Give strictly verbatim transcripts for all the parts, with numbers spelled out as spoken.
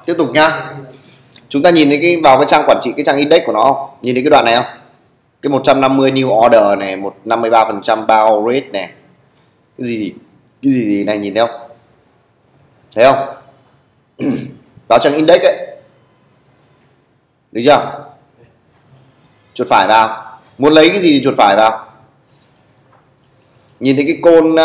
Tiếp tục nhá. Chúng ta nhìn thấy cái vào cái trang quản trị, cái trang index của nó không? Nhìn thấy cái đoạn này không? Cái một trăm năm mươi new order này, một năm mươi ba phần trăm bounce rate này. Cái gì cái gì, gì này nhìn thấy không? Thấy không? Vào trang index ấy. Được chưa? Chuột phải vào. Muốn lấy cái gì thì chuột phải vào. Nhìn thấy cái côn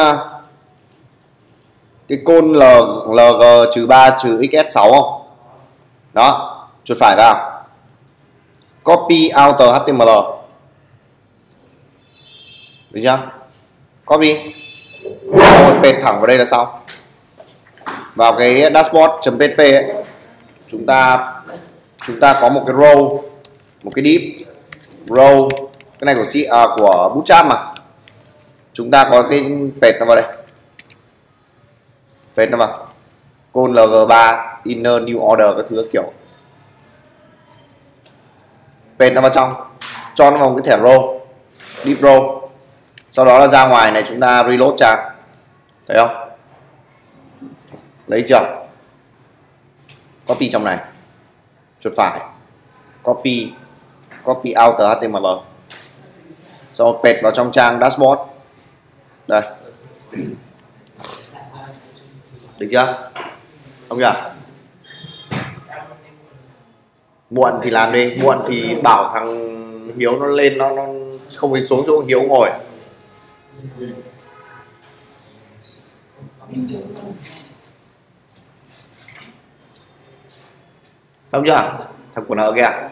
cái côn L, LG trừ ba trừ ích ét sáu không? Đó, chuột phải vào. Copy outer hát tê em lờ. Được chưa? Copy. Rồi paste thẳng vào đây là xong. Vào cái dashboard.php ấy, chúng ta chúng ta có một cái row, một cái div row, cái này của C, à, của Bootstrap mà. Chúng ta có cái paste nó vào đây. Paste nó vào. Côn lg ba inner new order các thứ các kiểu. Paste nó vào trong, cho nó vào cái thẻ row, div row. Sau đó là ra ngoài này chúng ta reload trang. Thấy không? Lấy chưa? Copy trong này. Chuột phải. Copy. Copy outer hát tê em lờ. Sau paste vào trong trang dashboard. Đây. Được chưa? Không chưa? Muộn thì làm đi. Muộn thì bảo thằng Hiếu nó lên, nó, nó không phải xuống chỗ Hiếu ngồi. Xong chưa? Thằng của nợ kìa.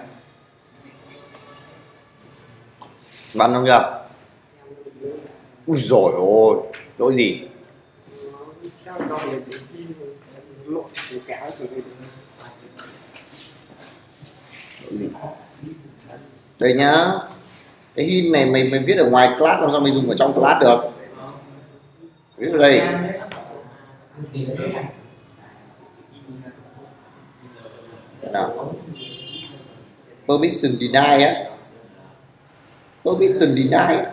Bắn xong chưa? Ui dồi ôi, lỗi gì? Đây nhá. Cái hin này mày mày viết ở ngoài class, làm sao mày dùng ở trong class được? Viết ở đây. Nào. Permission deny á. Permission deny á.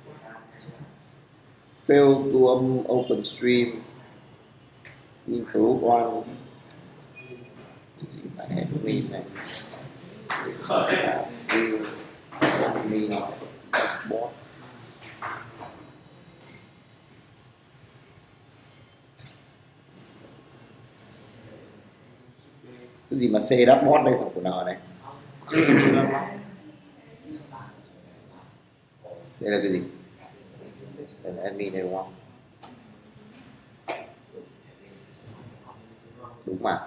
Fail to um, open stream. Include one. Admin này. Admin dashboard. Cái gì mà C dashboard đây thằng của N này? Đây là cái gì? Đây là admin này đúng không? Đúng mà.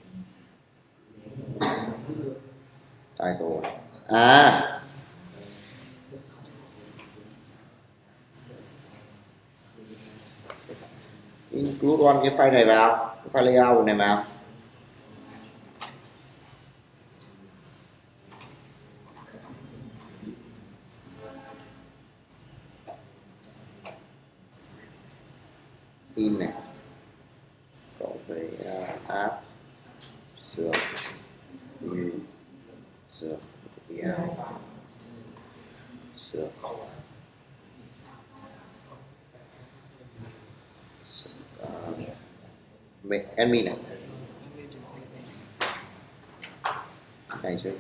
Title. À. Include one cái file này vào, cái file layout này vào. In này. Cộng với uh, app sửa new sửa yeah. Sửa uh, admin này này chứ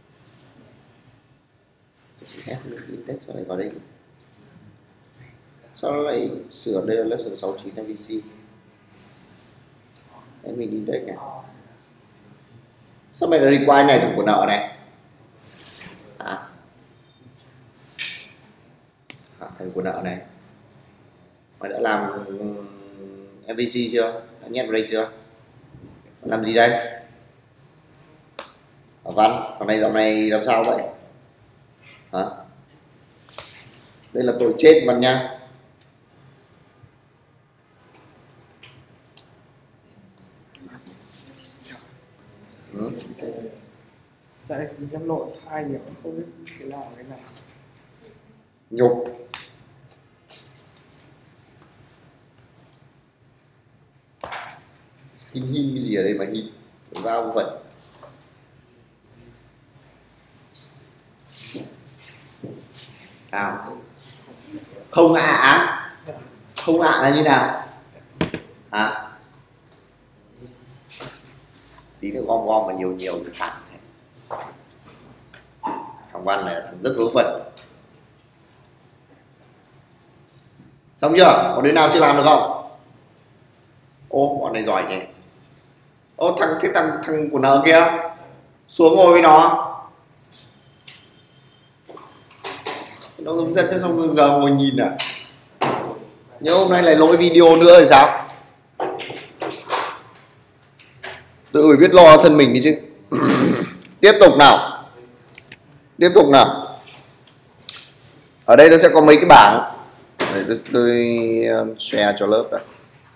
admin index sau này vào đây, sau đó lại sửa đây là lesson sáu mươi chín em vê xê admin index này. Sao mày lại require này thằng của nợ này? À. À, thằng của nợ này. Mày đã làm em vê xê chưa? Đã nhét vào đây chưa? Làm gì đây? Ở văn, thằng này dạo này làm sao vậy? Hả? Đây là tội chết văn nha. Ừ. Tại em lội file nhiều không biết cái nào cái nào. Nhục. Hin hin cái gì ở đây mà hin? Vào như vậy. Nào. Không ạ á. Không ạ là như nào? Hả? tí nữa gom gom và nhiều nhiều thì phạt. Thằng Văn này là thằng rất vớ vẩn. Xong chưa? Có đứa nào chưa làm được không? Ô, bọn này giỏi nhỉ. Ô, thằng thế thằng thằng của N kia xuống ngồi với nó. Nó hướng dẫn cho xong giờ ngồi nhìn à? Nhớ hôm nay lại lỗi video nữa thì sao? Tự phải biết lo thân mình đi chứ. Tiếp tục nào. Tiếp tục nào. Ở đây tôi sẽ có mấy cái bảng. Để tôi, tôi share cho lớp đã.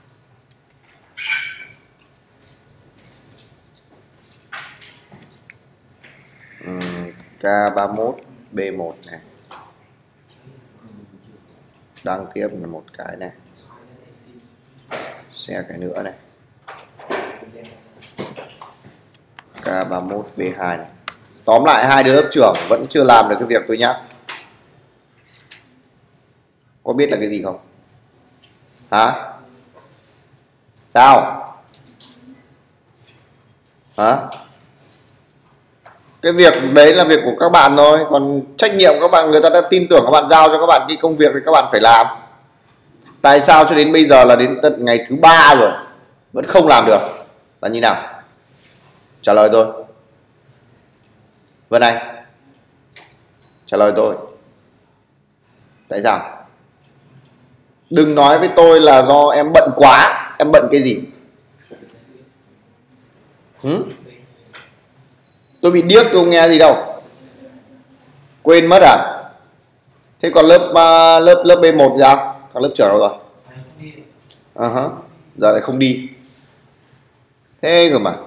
K ba mốt B một này. Đăng tiếp là một cái này. Share cái nữa này. K ba mốt B hai này. Tóm lại hai đứa lớp trưởng vẫn chưa làm được cái việc tôi nhắc. Có biết là cái gì không? Hả? Sao? Hả? Cái việc đấy là việc của các bạn thôi. Còn trách nhiệm các bạn, người ta đã tin tưởng các bạn, giao cho các bạn cái công việc thì các bạn phải làm. Tại sao cho đến bây giờ là đến tận ngày thứ ba rồi vẫn không làm được? Là như nào? Trả lời tôi. Vân Anh, trả lời tôi. Tại sao? Đừng nói với tôi là do em bận quá. Em bận cái gì? Hử? Tôi bị điếc, tôi không nghe gì đâu. Quên mất à? Thế còn lớp uh, lớp lớp B một sao? Thằng lớp trưởng đâu rồi? À uh -huh. Giờ lại không đi. Thế cơ mà.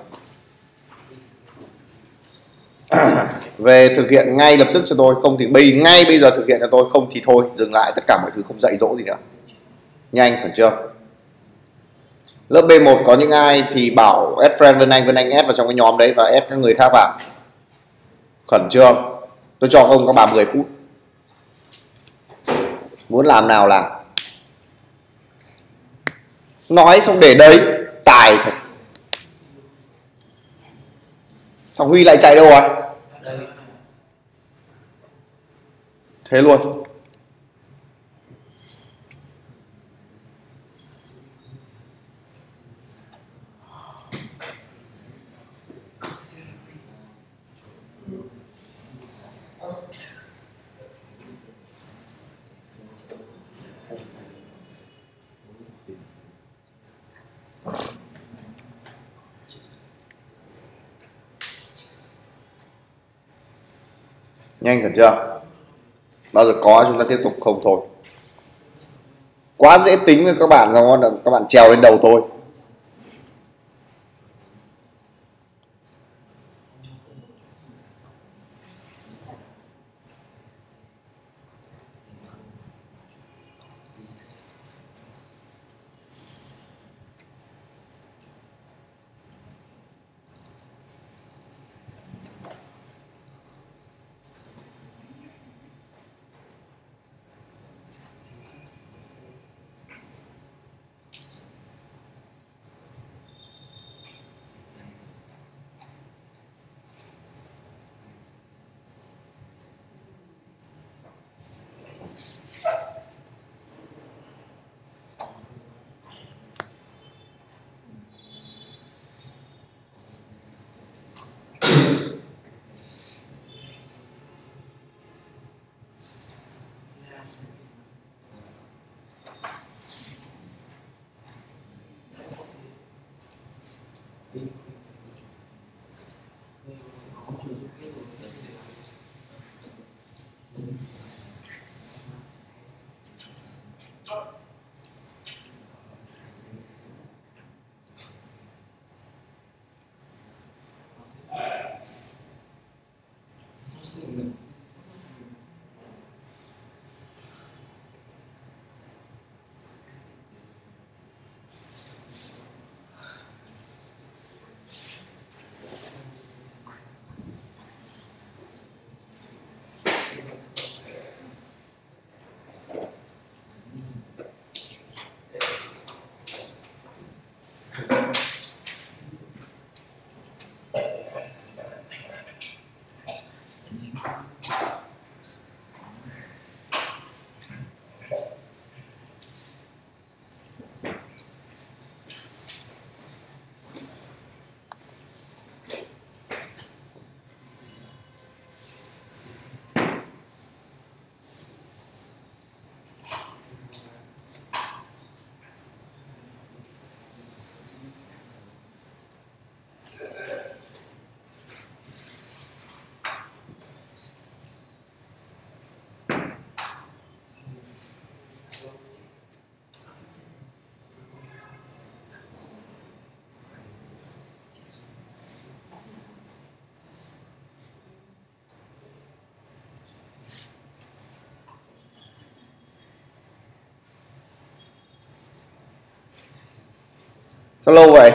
Về thực hiện ngay lập tức cho tôi, không thì bây ngay bây giờ thực hiện cho tôi, không thì thôi dừng lại tất cả mọi thứ, không dạy dỗ gì nữa. Nhanh khẩn trương. Lớp B một có những ai thì bảo add friend Vân Anh, Vân Anh add vào trong cái nhóm đấy và add các người khác vào. Khẩn trương. Tôi cho ông có ba mươi phút. Muốn làm nào làm. Nói xong để đấy, tài thật. Thằng Huy lại chạy đâu rồi? Thế luôn. Nhanh khẩn chưa? Bao giờ có chúng ta tiếp tục, không thôi. Quá dễ tính với các bạn rồi, các bạn trèo lên đầu tôi. Sao lâu vậy?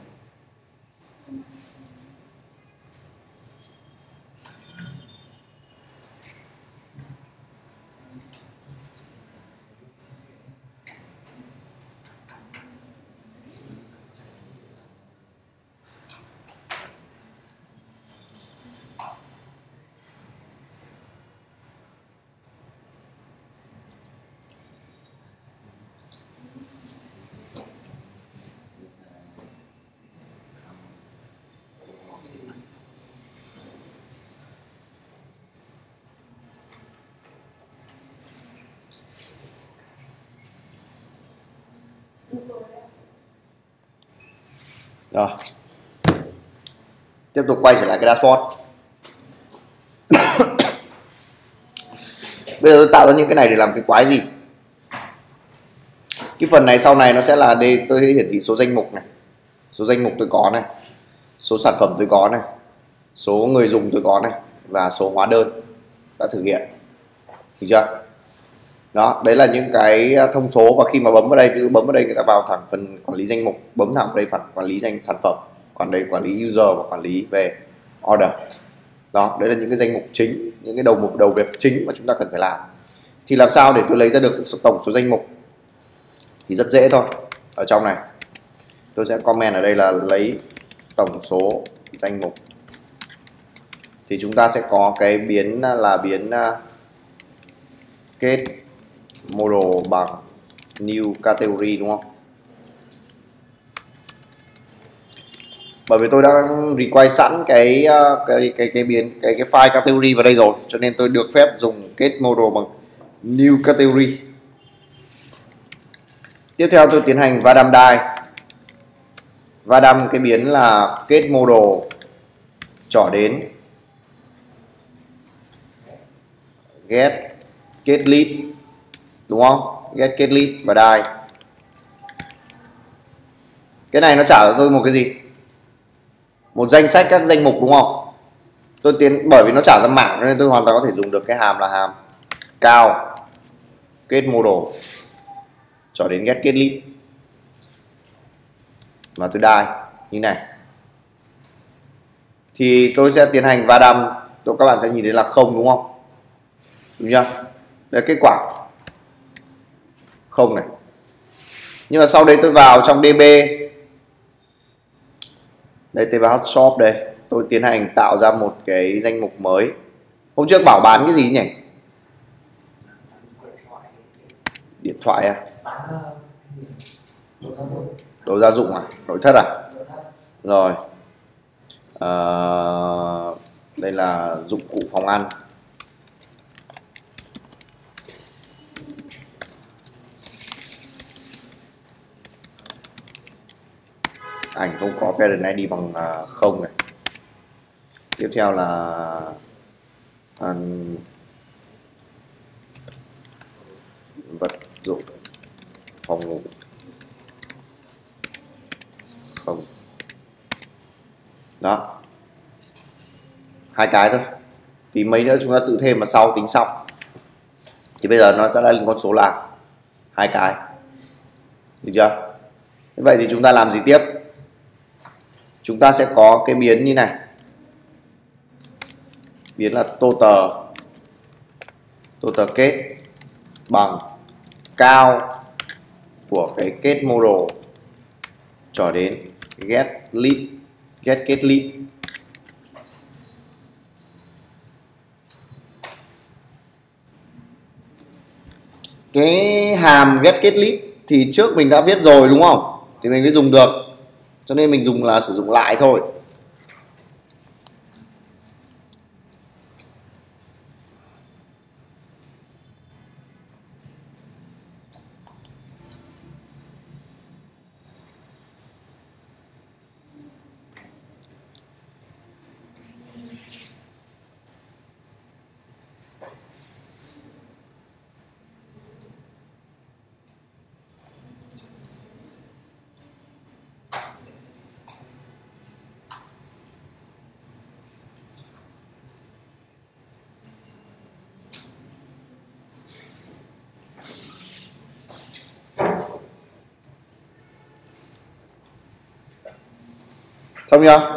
Rồi, tiếp tục quay trở lại cái dashboard. Bây giờ tôi tạo ra những cái này để làm cái quái gì? Cái phần này sau này nó sẽ là đây, tôi sẽ hiển thị số danh mục này, số danh mục tôi có này, số sản phẩm tôi có này, số người dùng tôi có này, và số hóa đơn đã thực hiện. Được chưa? Đó, đấy là những cái thông số, và khi mà bấm vào đây, ví dụ bấm vào đây người ta vào thẳng phần quản lý danh mục, bấm thẳng vào đây phần quản lý danh sản phẩm, còn đây quản lý user và quản lý về order. Đó, đấy là những cái danh mục chính, những cái đầu mục đầu việc chính mà chúng ta cần phải làm. Thì làm sao để tôi lấy ra được tổng số danh mục? Thì rất dễ thôi. Ở trong này tôi sẽ comment ở đây là lấy tổng số danh mục. Thì chúng ta sẽ có cái biến là biến kết model bằng new category, đúng không? Bởi vì tôi đã require sẵn cái cái cái cái biến cái cái file category vào đây rồi, cho nên tôi được phép dùng kết model bằng new category. Tiếp theo tôi tiến hành va đâm die. Va đâm cái biến là kết model trỏ đến get get lead, đúng không? Get get lead và die. Cái này nó trả cho tôi một cái gì? Một danh sách các danh mục, đúng không? Tôi tiến bởi vì nó trả ra mạng nên tôi hoàn toàn có thể dùng được cái hàm là hàm cao kết model cho đến get get lead và tôi die như này. Thì tôi sẽ tiến hành va đâm, tôi các bạn sẽ nhìn thấy là không, đúng không? Đúng chưa? Đây kết quả không này. Nhưng mà sau đấy tôi vào trong đê bê, đây tê bê hát shop đây, tôi tiến hành tạo ra một cái danh mục mới. Hôm trước bảo bán cái gì nhỉ? Điện thoại à? Đồ gia dụng à? Nội thất à? Rồi. À, đây là dụng cụ phòng ăn. Ảnh không có parent i đê bằng không này. Tiếp theo là um, vật dụng phòng ngủ không. Đó, hai cái thôi, vì mấy nữa chúng ta tự thêm mà sau tính sau. Thì bây giờ nó sẽ là con số là hai cái, được chưa? Vậy thì chúng ta làm gì tiếp? Chúng ta sẽ có cái biến như này, biến là total total kết bằng cao của cái kết model cho đến get lead get get lead. Cái hàm get get lead thì trước mình đã viết rồi, đúng không? Thì mình mới dùng được, cho nên mình dùng là sử dụng lại thôi. Xong chưa?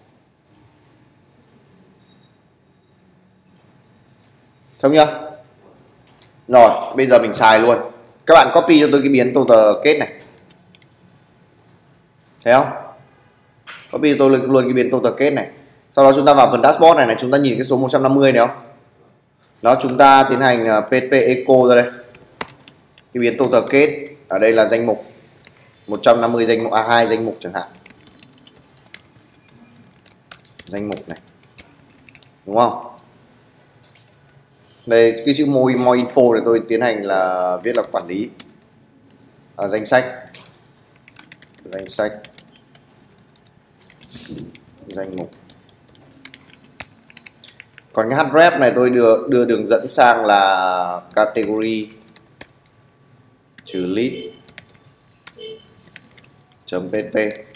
Xong chưa? Rồi, bây giờ mình xài luôn. Các bạn copy cho tôi cái biến total kết này. Thấy không? Copy cho tôi luôn cái biến total kết này. Sau đó chúng ta vào phần dashboard này này, chúng ta nhìn cái số một trăm năm mươi này không? Đó, chúng ta tiến hành pê pê echo ra đây. Cái biến total kết ở đây là danh mục một trăm năm mươi danh mục, à hai danh mục chẳng hạn. Danh mục này. Đúng không? Đây cái chữ more, more info để tôi tiến hành là viết là quản lý. À, danh sách. Danh sách. Danh mục. Còn cái href này tôi đưa đưa đường dẫn sang là category trừ list chấm pp.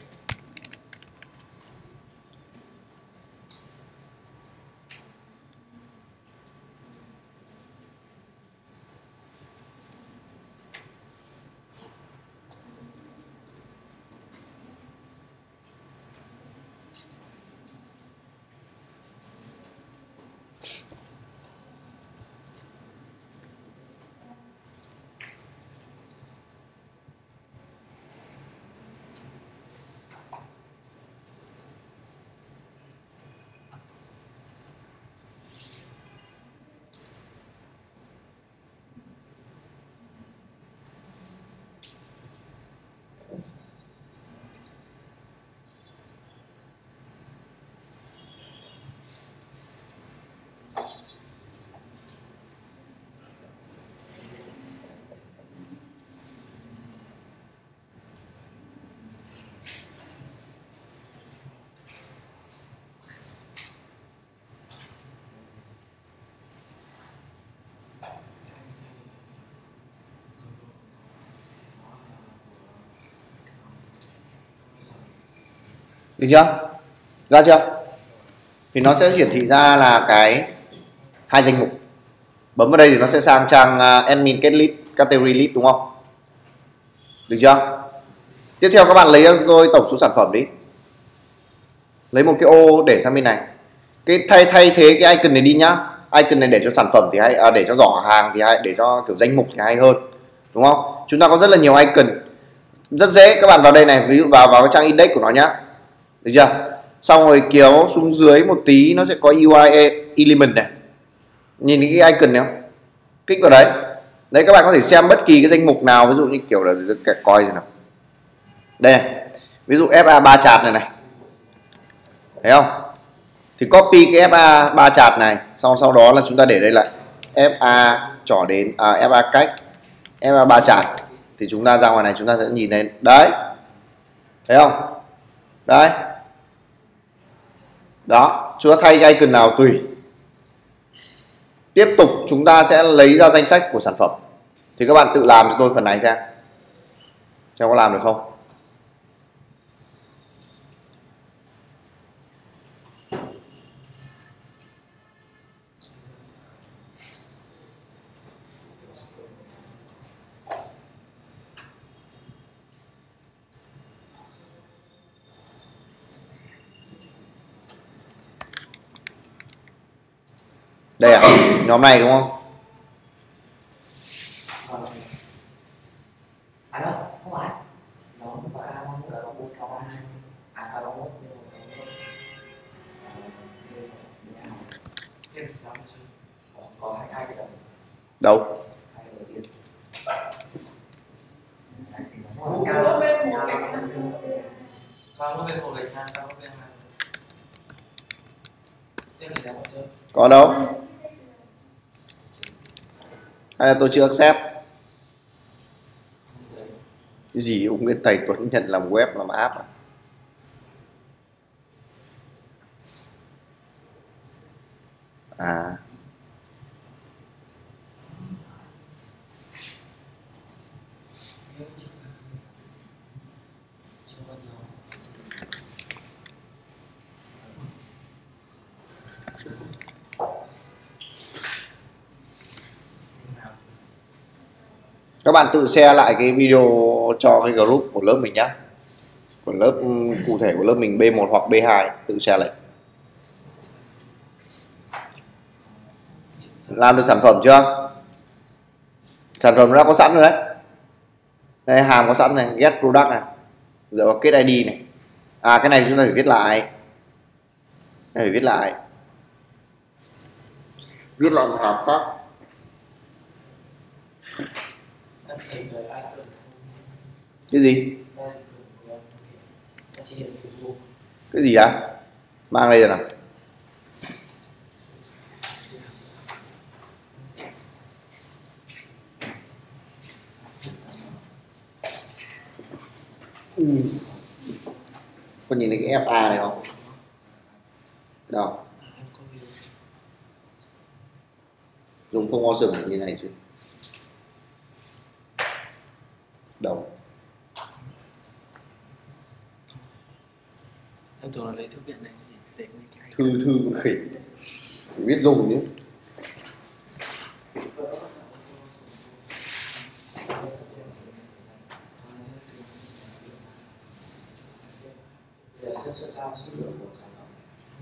Được chưa? Ra chưa? Thì nó sẽ hiển thị ra là cái hai danh mục. Bấm vào đây thì nó sẽ sang trang uh, admin get list, category list đúng không? Được chưa? Tiếp theo các bạn lấy cho tôi tổng số sản phẩm đi. Lấy một cái ô để sang bên này. Cái thay thay thế cái icon này đi nhá. Icon này để cho sản phẩm thì hay, à, để cho giỏ hàng thì hay, để cho kiểu danh mục thì hay hơn. Đúng không? Chúng ta có rất là nhiều icon. Rất dễ, các bạn vào đây này, ví dụ vào vào cái trang index của nó nhá. Được chưa? Xong rồi kéo xuống dưới một tí nó sẽ có u i element này. Nhìn cái icon này không? Kích vào đấy. Đấy, các bạn có thể xem bất kỳ cái danh mục nào, ví dụ như kiểu là coi gì nào. Đây này. Ví dụ ép a ba chart này này. Thấy không? Thì copy cái ép a ba chart này, sau sau đó là chúng ta để đây lại ép a trỏ đến à, ép a cách ép a ba chart thì chúng ta ra ngoài này chúng ta sẽ nhìn thấy đấy. Thấy không? Đấy. Đó, chúng ta thay cái icon nào tùy. Tiếp tục chúng ta sẽ lấy ra danh sách của sản phẩm. Thì các bạn tự làm cho tôi phần này xem. Xem có làm được không? Đây à, nhóm này đúng không? À đó, không phải. Nó và ca nó gửi vào bốn câu hai. À ca nó một. Có hai hai cái đồng. Đâu? Hai đầu tiên. Cao nó bên một cái. Cao nó bên một cái hai, cao nó bên hai. Tiếp thì ra một chưa? Có đâu? Hay là tôi chưa accept? Cái gì ông Nguyễn Thầy Tuấn nhận làm web làm app à? À. Các bạn tự share lại cái video cho cái group của lớp mình nhé, của lớp cụ thể của lớp mình B một hoặc B hai tự share lệnh. Làm được sản phẩm chưa? Sản phẩm đã có sẵn rồi đấy. Đây, hàm có sẵn này, get product này, dựa vào kết i đê này. À cái này chúng ta phải viết lại. Cái này phải viết lại. Viết lại một hàm khác. Cái gì? Cái gì đã? Mang đây rồi nào. Ừ. Con nhìn thấy cái ép a này không? Đâu? Dùng không awesome như này chứ. Đâu? Em tưởng là lấy thư viện này để người cái Thư thư con khỉ. Phải biết dùng nhé. sản xuất ra số lượng của sản phẩm.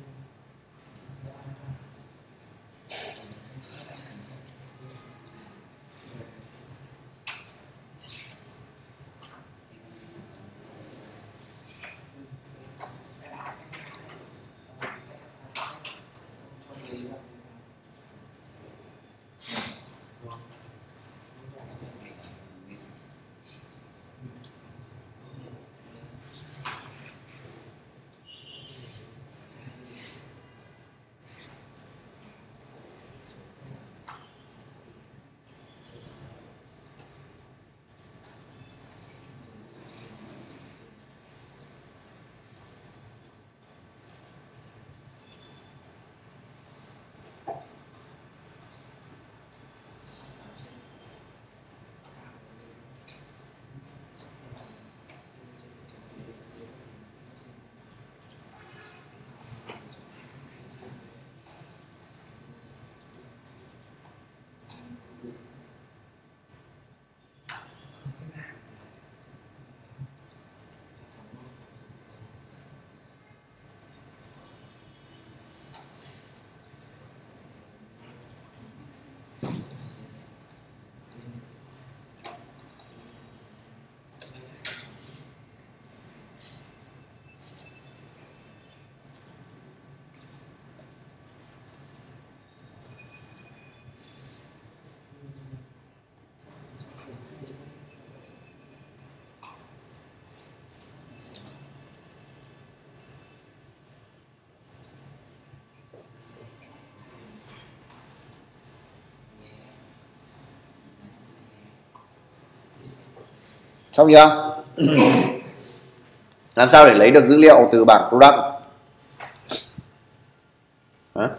Xong chưa? Làm sao để lấy được dữ liệu từ bảng product? Hả?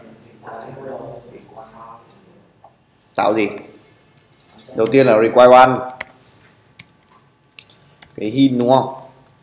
Tạo gì? Đầu tiên là require one, cái hint đúng không?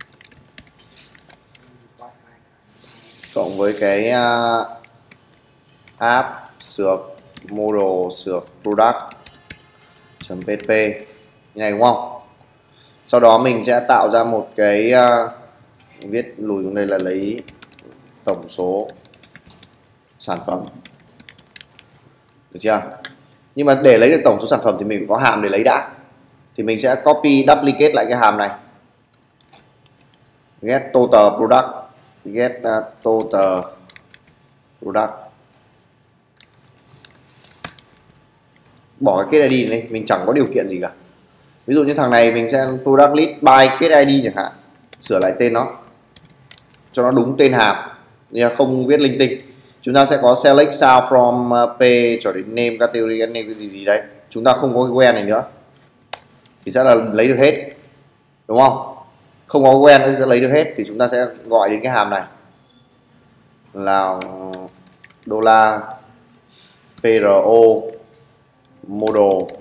Cộng với cái uh, app sược model sược product.pp như này đúng không? Sau đó mình sẽ tạo ra một cái uh, viết lùi xuống đây là lấy tổng số sản phẩm, được chưa? Nhưng mà để lấy được tổng số sản phẩm thì mình phải có hàm để lấy đã. Thì mình sẽ copy duplicate lại cái hàm này, get total product, get uh, total product, bỏ cái kết i đê này, mình chẳng có điều kiện gì cả. Ví dụ như thằng này mình sẽ product list by kết i đê chẳng hạn, sửa lại tên nó cho nó đúng tên hàm, không viết linh tinh. Chúng ta sẽ có select sao from p cho đến name category name cái gì gì đấy, chúng ta không có cái quen này nữa thì sẽ là lấy được hết, đúng không? Không có quen nữa sẽ lấy được hết thì chúng ta sẽ gọi đến cái hàm này là đô la pro model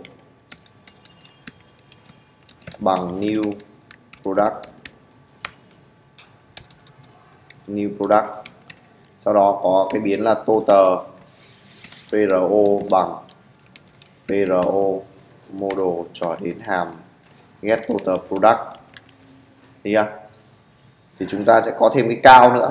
bằng new product, new product. Sau đó có cái biến là total pro bằng pro model cho đến hàm get total product. Thấy chưa? thì chúng ta sẽ có thêm cái cao nữa,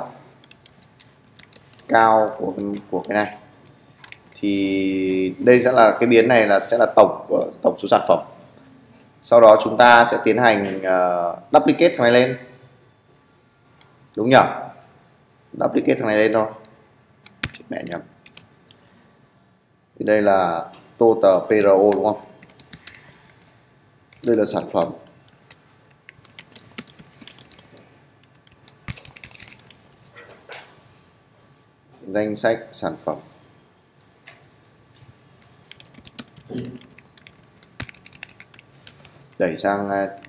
cao của của cái này. Thì đây sẽ là cái biến này là sẽ là tổng của tổng số sản phẩm. Sau đó chúng ta sẽ tiến hành uh, duplicate thằng này lên, đúng nhỉ? Duplicate thằng này lên thôi. Mẹ nhầm. Thì đây là total pê rờ ô đúng không? Đây là sản phẩm. Danh sách sản phẩm. Đẩy sang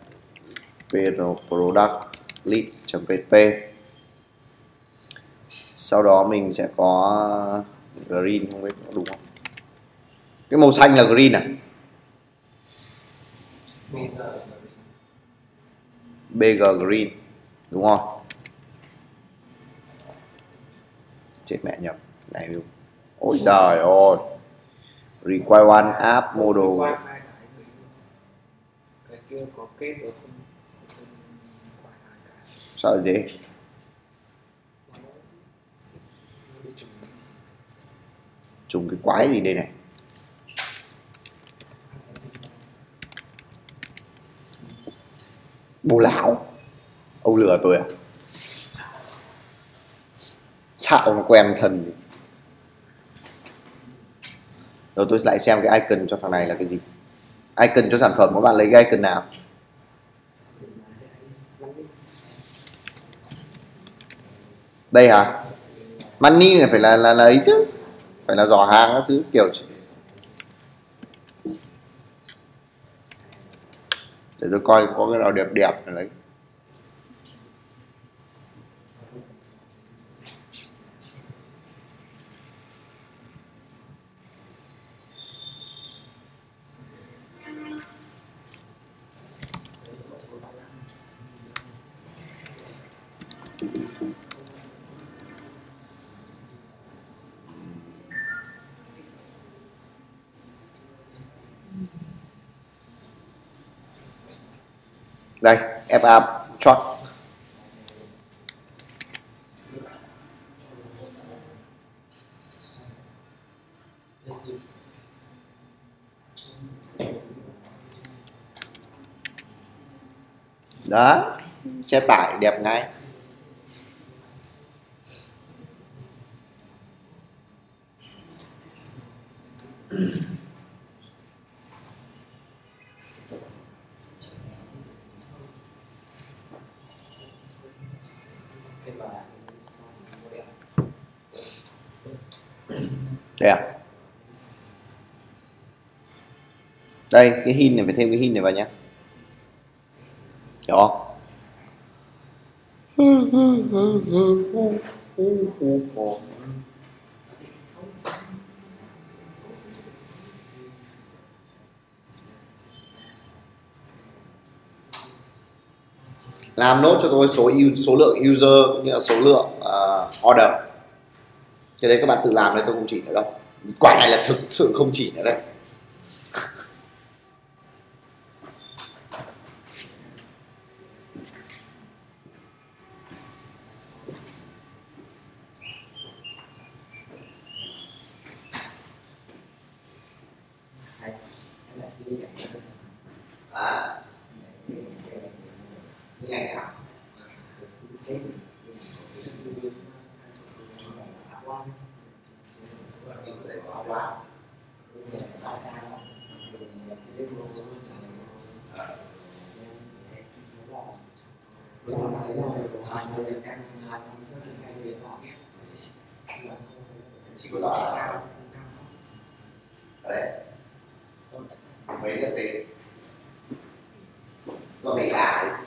product list.pp. Sau đó mình sẽ có green, không biết có đúng không? Cái màu xanh là green à? bê giê green đúng không? Chết mẹ nhập này đúng. Ôi giời ơi. Require one app model. Cái kia có kết rồi không? Sao vậy? Trùng cái quái gì đây này? Bồ lão. Ông lừa tôi à? Sao ông quen thần? Rồi tôi lại xem cái icon cho thằng này là cái gì. Icon cho sản phẩm các bạn lấy cái icon nào? Đây hả? Money này phải là là là ấy chứ, phải là giỏ hàng các thứ kiểu. Để tôi coi có cái nào đẹp đẹp này lấy. Đây, ép a chart. Đó, xe tải đẹp ngay. Đây à? Đây, cái hin này phải thêm cái hin này vào nhé. Đó. Làm nốt cho tôi số số lượng user cũng như là số lượng uh, order. Cái đấy các bạn tự làm đấy, tôi không chỉ nữa đâu. Quả này là thực sự không chỉ nữa đấy. À, cái này nào? Chỉ có đó đấy, mấy cái tiền nó bị lại.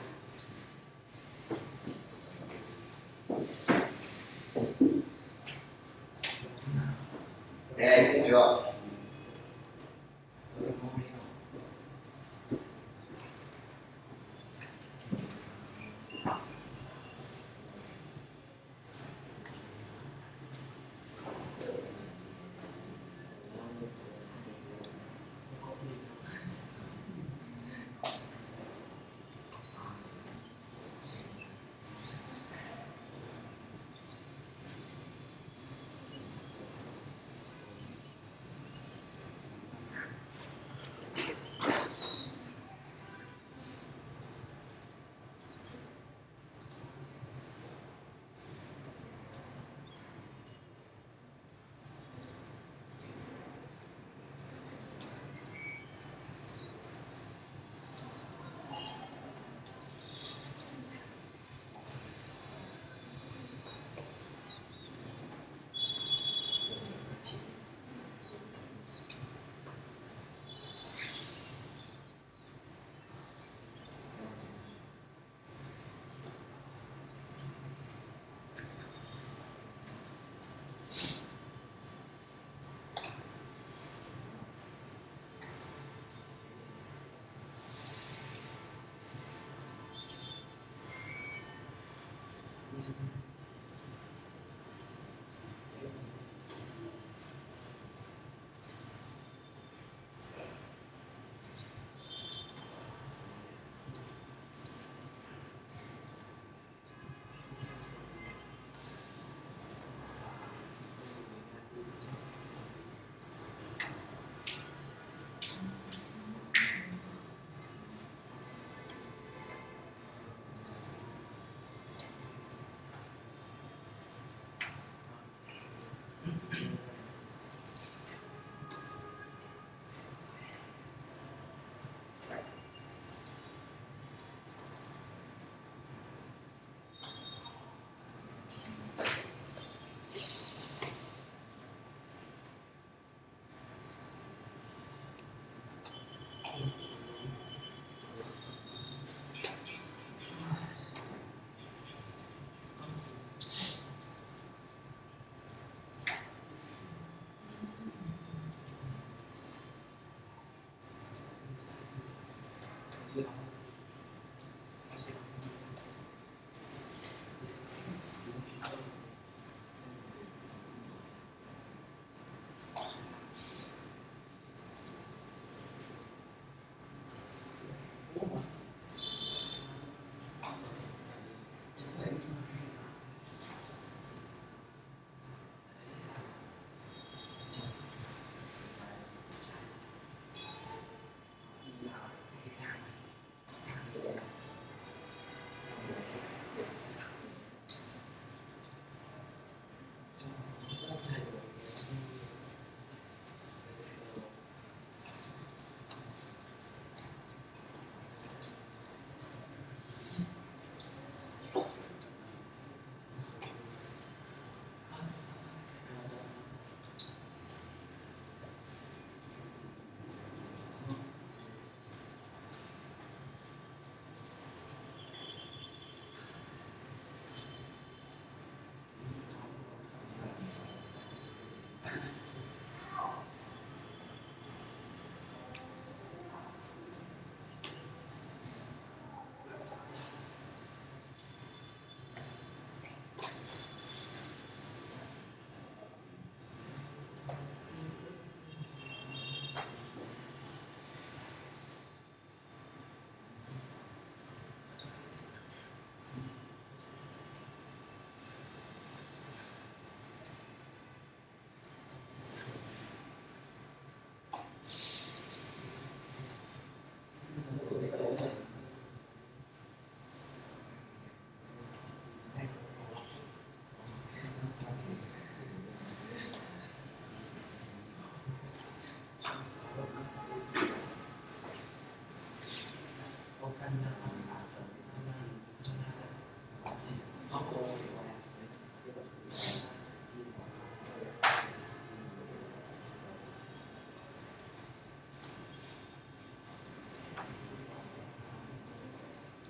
Đây thấy chưa?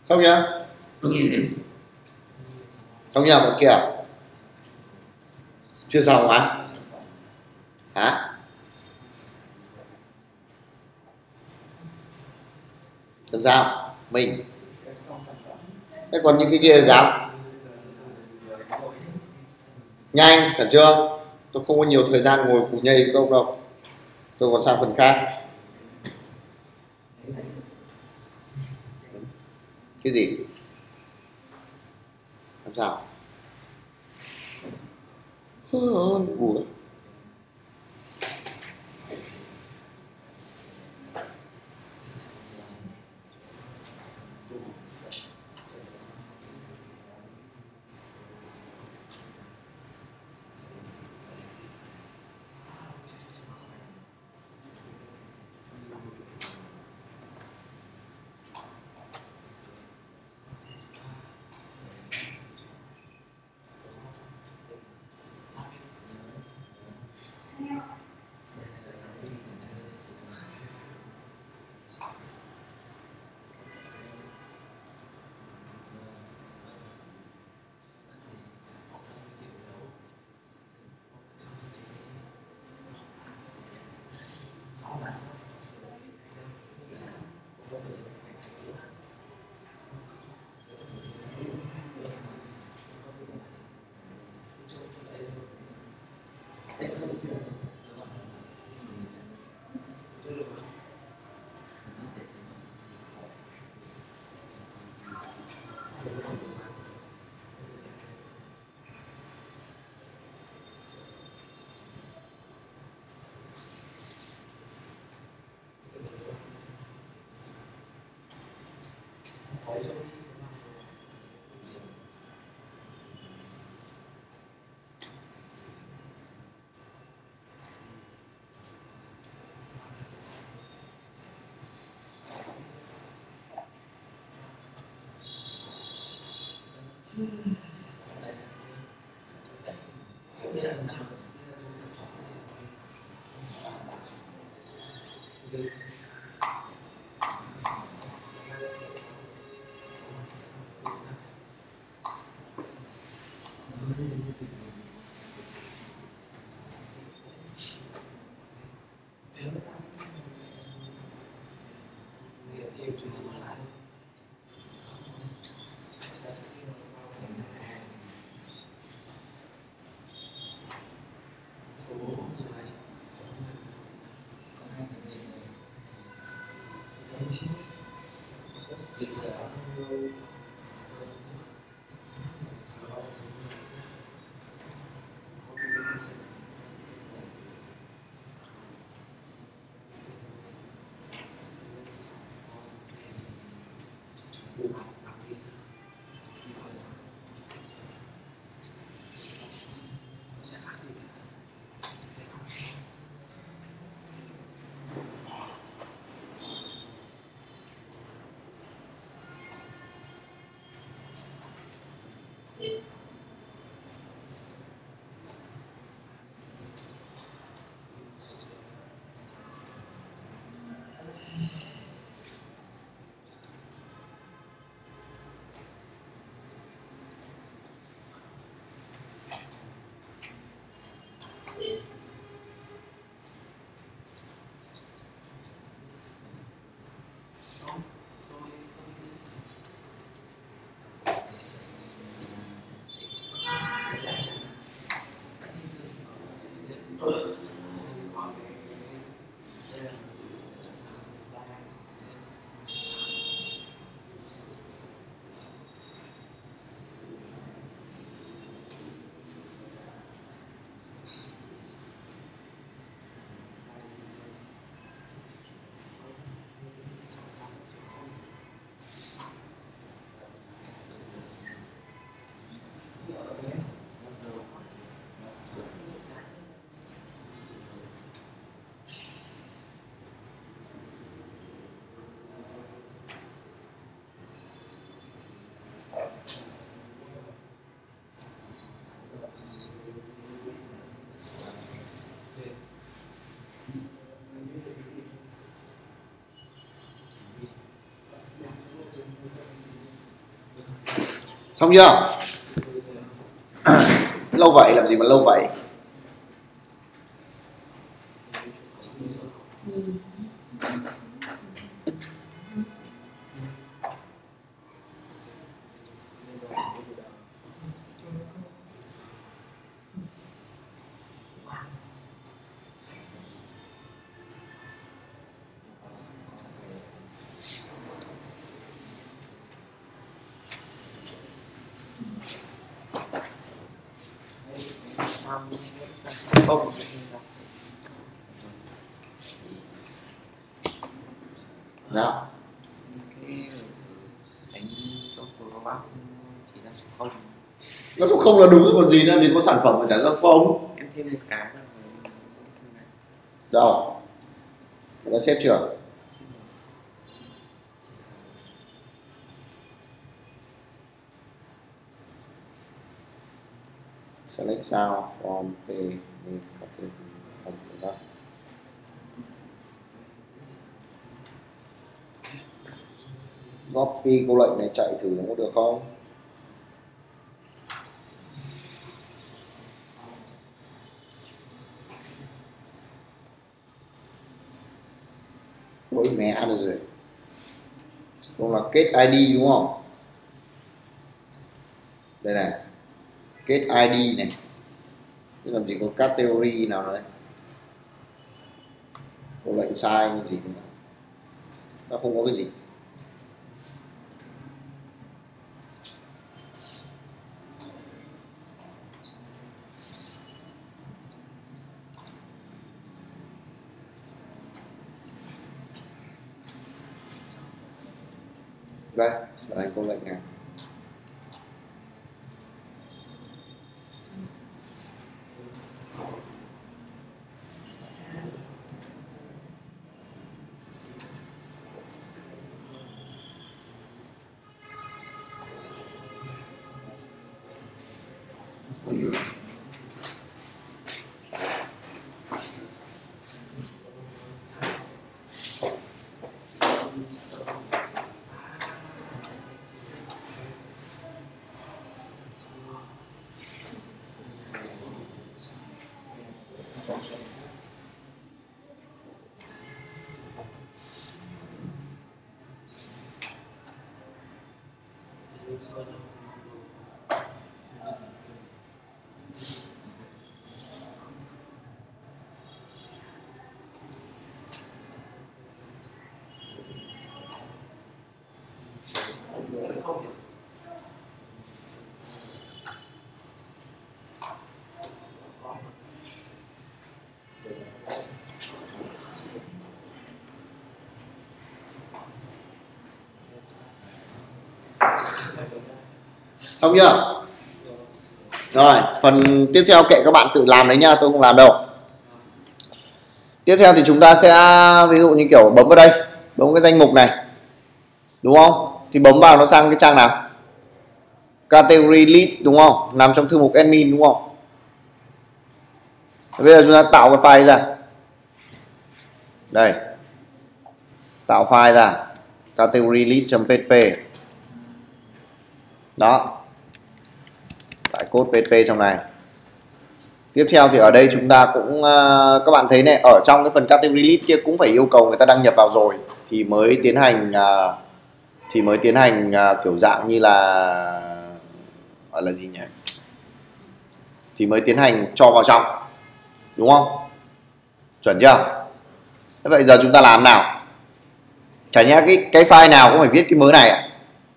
Xong nhá. Xong nhá một kia. Chưa xong hả? Hả? Làm sao? Mình. Thế còn những cái kia dám? Nhanh, khẩn trương. Tôi không có nhiều thời gian ngồi cù nhây với ông đâu. Tôi còn sang phần khác. Cái gì? Làm sao? Ủa. Xong chưa? Lâu vậy làm gì mà lâu vậy? Không. Nào. Cái đánh cho của bác chỉ là số không. Nó số không là đúng rồi còn gì nữa, đừng có sản phẩm mà trả ra không. Em thêm một cái là Đâu? Đã xếp chưa? Select sao from P đi copy không select. Copy câu lệnh này chạy thử có được không? Ôi mẹ ăn được rồi. Đúng là kết i đê đúng không? Đây này. Kết i đê này. Chứ làm gì có category nào đấy. Câu lệnh sai như gì nữa. Nó không có cái gì. Đây, sẽ thành câu lệnh này. Xong chưa? Rồi, phần tiếp theo kệ các bạn tự làm đấy nha, tôi không làm đâu. Tiếp theo thì chúng ta sẽ ví dụ như kiểu bấm vào đây, bấm cái danh mục này. Đúng không? Thì bấm vào nó sang cái trang nào? Category list đúng không? Nằm trong thư mục admin đúng không? Bây giờ chúng ta tạo cái file ra. Đây. Tạo file ra. category list.php. Đó. Tại code pê hát pê trong này. Tiếp theo thì ở đây chúng ta cũng các bạn thấy này, ở trong cái phần category list kia cũng phải yêu cầu người ta đăng nhập vào rồi thì mới tiến hành thì mới tiến hành kiểu dạng như là gọi là gì nhỉ? Thì mới tiến hành cho vào trong. Đúng không? Chuẩn chưa? Thế vậy giờ chúng ta làm nào? Chả nhẽ cái cái file nào cũng phải viết cái mớ này à?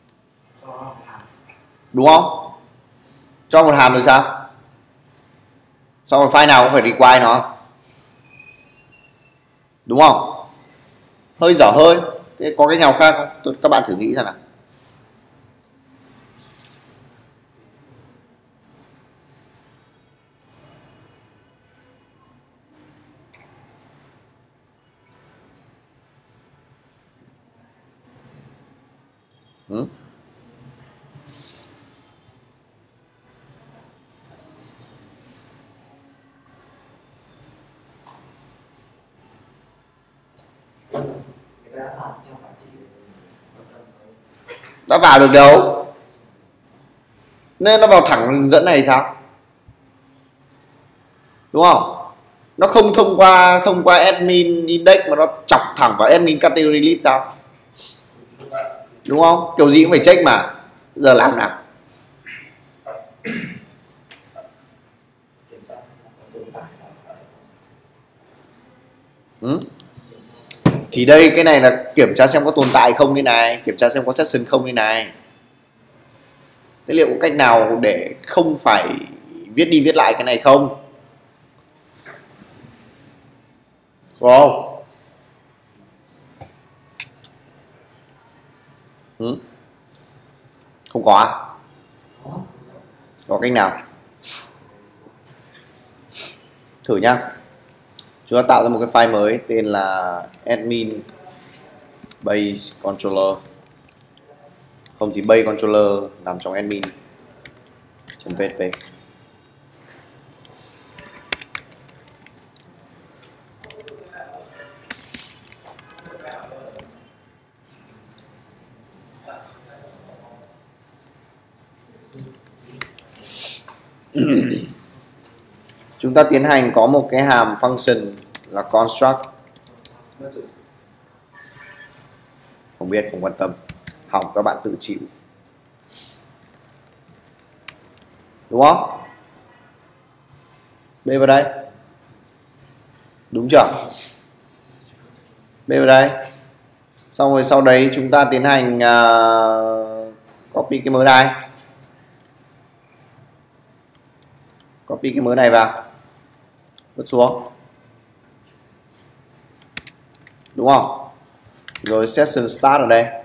Đúng không? Cho một hàm rồi sao? Xong rồi file nào cũng phải require nó. Đúng không? Hơi dở hơi. Thế có cái nào khác không? Tôi, các bạn thử nghĩ xem nào. Ừ? Đã vào được đâu? Nên nó vào thẳng đường dẫn này sao? Đúng không? Nó không thông qua thông qua admin index mà nó chọc thẳng vào admin category list sao? Đúng không? Kiểu gì cũng phải check mà. Giờ làm nào? Ừ? Thì đây cái này là kiểm tra xem có tồn tại không đây này, kiểm tra xem có session không đây này. Thế liệu có cách nào để không phải viết đi viết lại cái này không? Wow. Ừ? Không có à? Có cách nào? Thử nhá. Chúng ta tạo ra một cái file mới tên là admin base controller. Không chỉ base controller nằm trong admin.php. Chúng ta tiến hành có một cái hàm function là construct. Không biết, không quan tâm, hỏng các bạn tự chịu, đúng không? B vào đây, đúng chưa? B vào đây, xong rồi sau đấy chúng ta tiến hành uh, copy cái mới này, copy cái mới này vào, vứt xuống, đúng không? Rồi session start ở đây,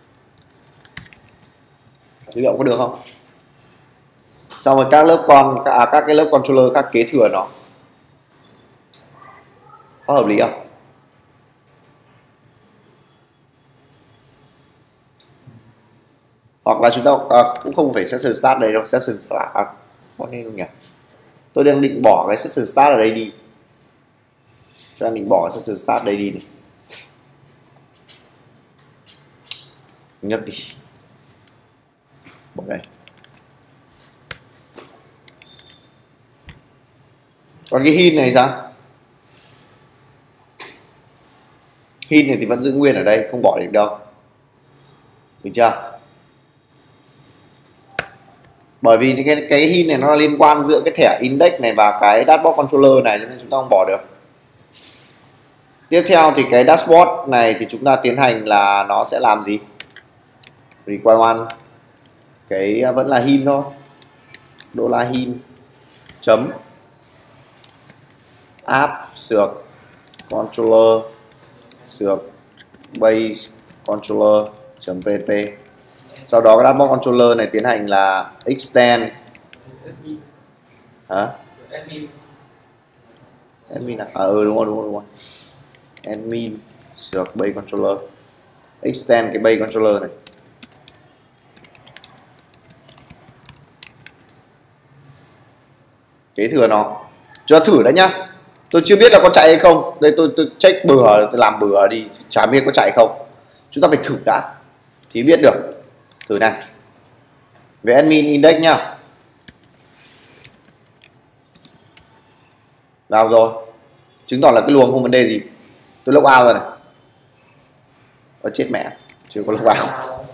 liệu có được không? Xong rồi các lớp con à, các cái lớp controller khác kế thừa nó, có hợp lý không? Hoặc là chúng ta à, cũng không phải session start đây đâu, session start à, có nên không nhỉ? Tôi đang định bỏ cái session start ở đây đi, tôi đang định bỏ cái session start đây đi này. Nhấc đi, bỏ đây. Còn cái hint này sao? Hint này thì vẫn giữ nguyên ở đây, không bỏ được đâu, được chưa? Bởi vì cái cái hint này nó là liên quan giữa cái thẻ index này và cái dashboard controller này, cho nên chúng ta không bỏ được. Tiếp theo thì cái dashboard này thì chúng ta tiến hành là nó sẽ làm gì? Require one, cái vẫn là hint thôi, đô la hint chấm app sược controller sược base controller chấm pp. Sau đó cái dashboard controller này tiến hành là extend hả? Admin. Admin à? À ừ đúng rồi đúng rồi đúng rồi. Admin sược base controller, extend cái base controller này. Kế thừa nó. Cho thử đã nhá. Tôi chưa biết là có chạy hay không. Đây tôi tôi check bừa, tôi làm bừa đi, chả biết có chạy không. Chúng ta phải thử đã thì biết được. Thử này. Về admin index nhá. Vào rồi. Chứng tỏ là cái luồng không vấn đề gì. Tôi log out rồi này. Ơ chết mẹ, chưa có log out.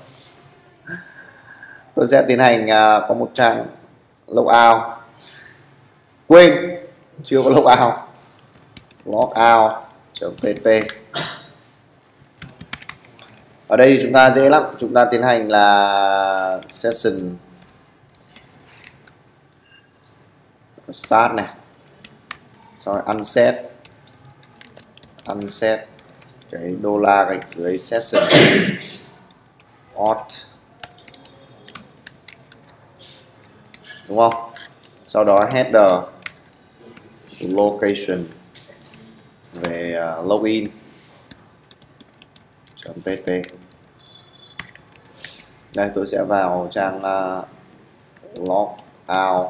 Tôi sẽ tiến hành uh, có một trang log out. Quên, chưa có log out. Log out.pp. Ở đây thì chúng ta dễ lắm, chúng ta tiến hành là session start này, sau rồi unset unset cái đô la gạch dưới session auth, đúng không? Sau đó header location về uh, login .pp. Đây tôi sẽ vào trang uh, log out.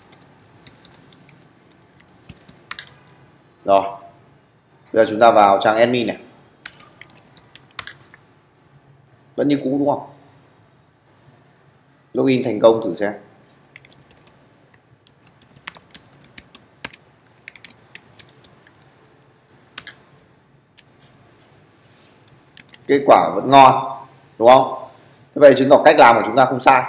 Rồi bây giờ chúng ta vào trang admin này, vẫn như cũ đúng không? Login thành công thử xem. kết quả vẫn ngon, đúng không? Như vậy chứng tỏ cách làm của chúng ta không sai.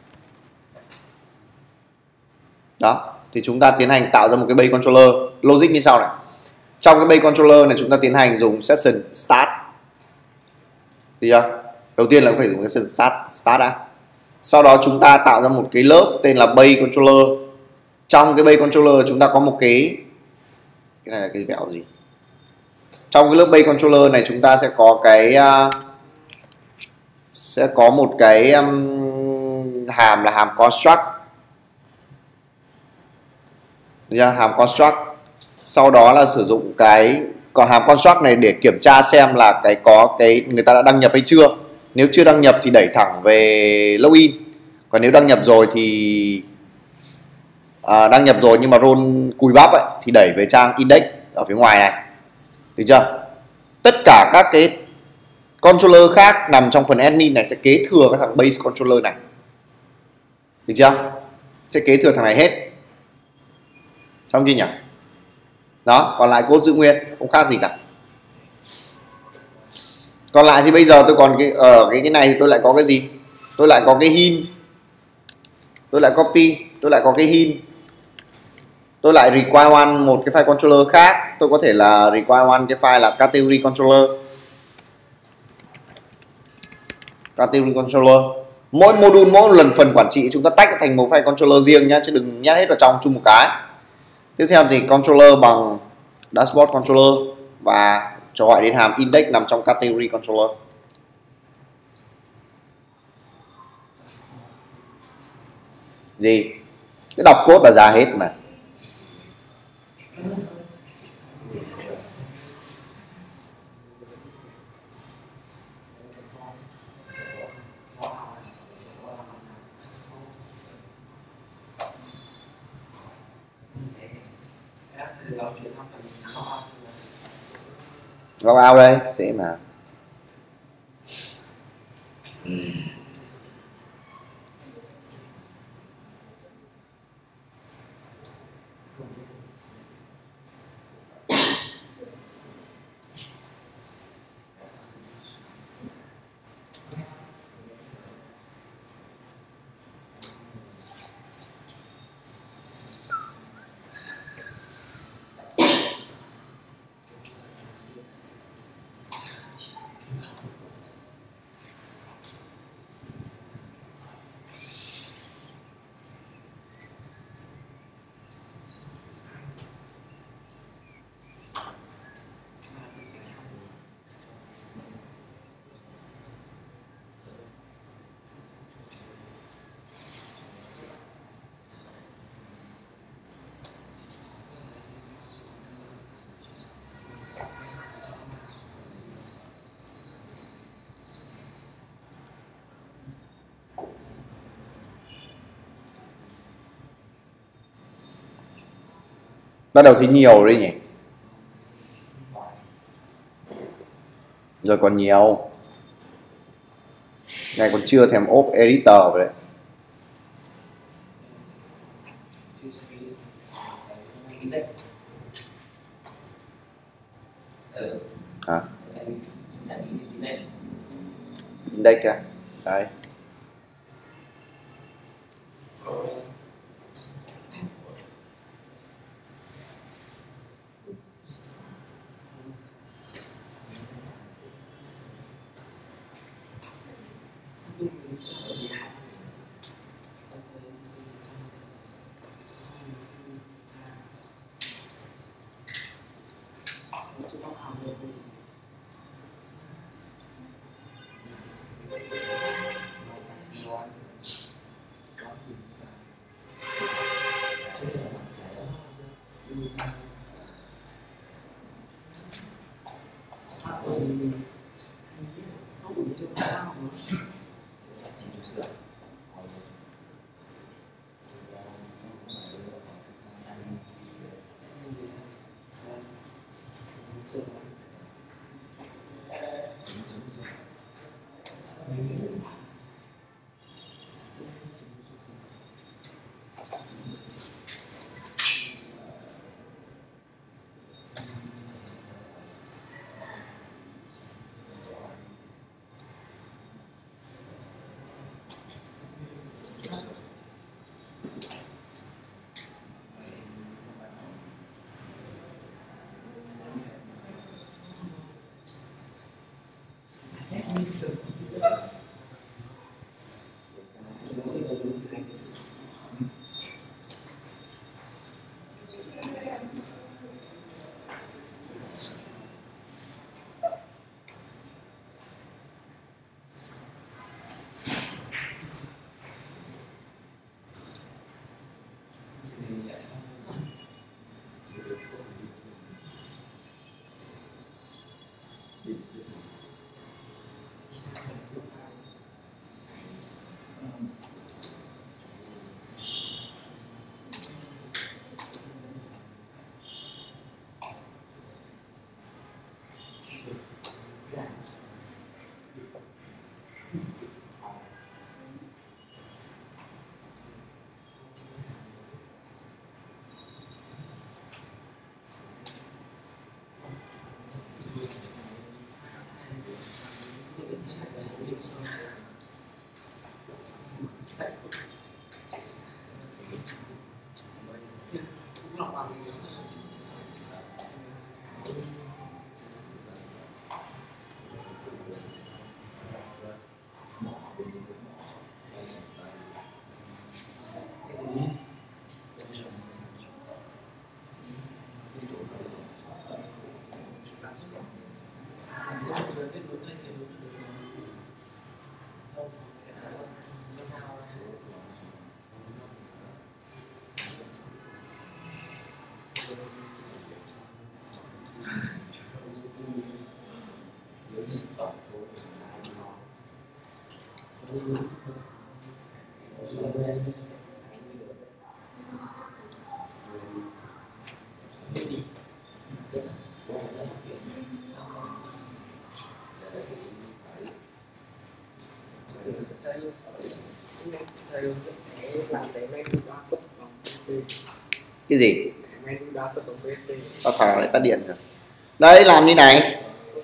Đó, thì chúng ta tiến hành tạo ra một cái base controller. Logic như sau này. Trong cái base controller này chúng ta tiến hành dùng session start. Được chưa? Đầu tiên là phải dùng cái session start start đã. Sau đó chúng ta tạo ra một cái lớp tên là base controller. Trong cái base controller chúng ta có một cái cái này là cái vẹo gì? Trong cái lớp base controller này chúng ta sẽ có cái uh, sẽ có một cái um, hàm là hàm construct. Được chưa? Hàm construct. Sau đó là sử dụng cái còn hàm construct này để kiểm tra xem là cái có cái người ta đã đăng nhập hay chưa. Nếu chưa đăng nhập thì đẩy thẳng về login. Còn nếu đăng nhập rồi thì à, đăng nhập rồi nhưng mà role cùi bắp ấy, thì đẩy về trang index ở phía ngoài này. Được chưa? Tất cả các cái controller khác nằm trong phần admin này sẽ kế thừa cái thằng base controller này. Được chưa? Sẽ kế thừa thằng này hết. Xong chưa nhỉ? Đó, còn lại code giữ nguyên, không khác gì cả. Còn lại thì bây giờ tôi còn cái ở cái cái này thì tôi lại có cái gì? Tôi lại có cái hint. Tôi lại copy, tôi lại có cái hint. Tôi lại require one một cái file controller khác, tôi có thể là require one cái file là category controller. Category controller. Mỗi module, mỗi lần phần quản trị chúng ta tách thành một file controller riêng nhá, chứ đừng nhét hết vào trong chung một cái. Tiếp theo thì controller bằng dashboard controller và cho gọi đến hàm index nằm trong category controller. Gì? Cái đọc code là ra hết mà. Log out đây, dễ mà. Bắt đầu thấy nhiều đấy nhỉ. Rồi còn nhiều. Này còn chưa thèm ốp editor vào đấy. Hả? Index kìa. Đấy. Cái gì? Sao thở lại tắt điện rồi? Đấy, làm như này.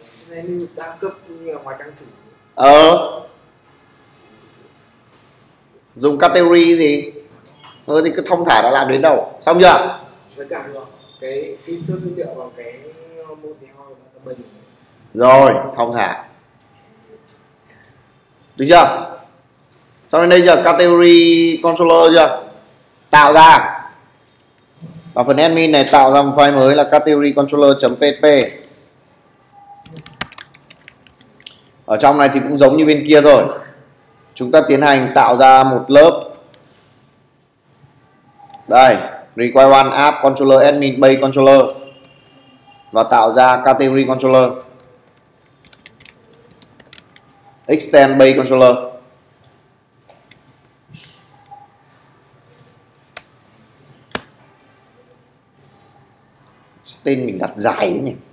Ờ. Dùng category gì? Ờ thì cứ thông thả đã làm đến đâu. Xong chưa? Cái insert dữ liệu vào cái model. Rồi, thông thả. Được chưa? Xong đến đây chưa? Category controller chưa? Tạo ra. Và phần admin này tạo ra một file mới là category controller.php. Ở trong này thì cũng giống như bên kia thôi. Chúng ta tiến hành tạo ra một lớp. Đây, require one app controller admin base controller và tạo ra category controller. Extend base controller. Tên mình đặt dài thế nhỉ.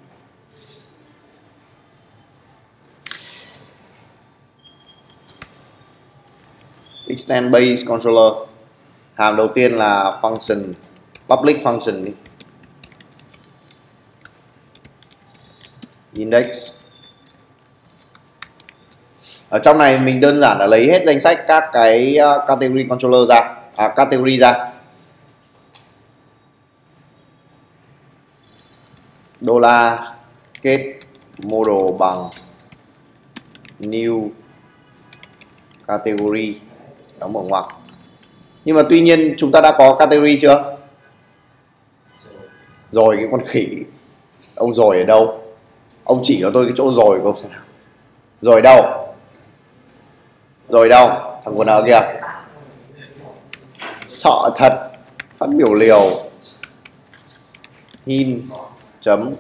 Extend base controller. Hàm đầu tiên là function, public function đi. Index. Ở trong này mình đơn giản là lấy hết danh sách các cái category controller ra, à, category ra. Đô la kết model bằng new category, đóng mở ngoặc. Nhưng mà tuy nhiên chúng ta đã có category chưa? Rồi cái con khỉ. Ông rồi ở đâu? Ông chỉ cho tôi cái chỗ rồi của ông xem nào. Rồi đâu? Rồi đâu? Thằng quần áo kìa. Sợ thật. Phát biểu liều. In chấm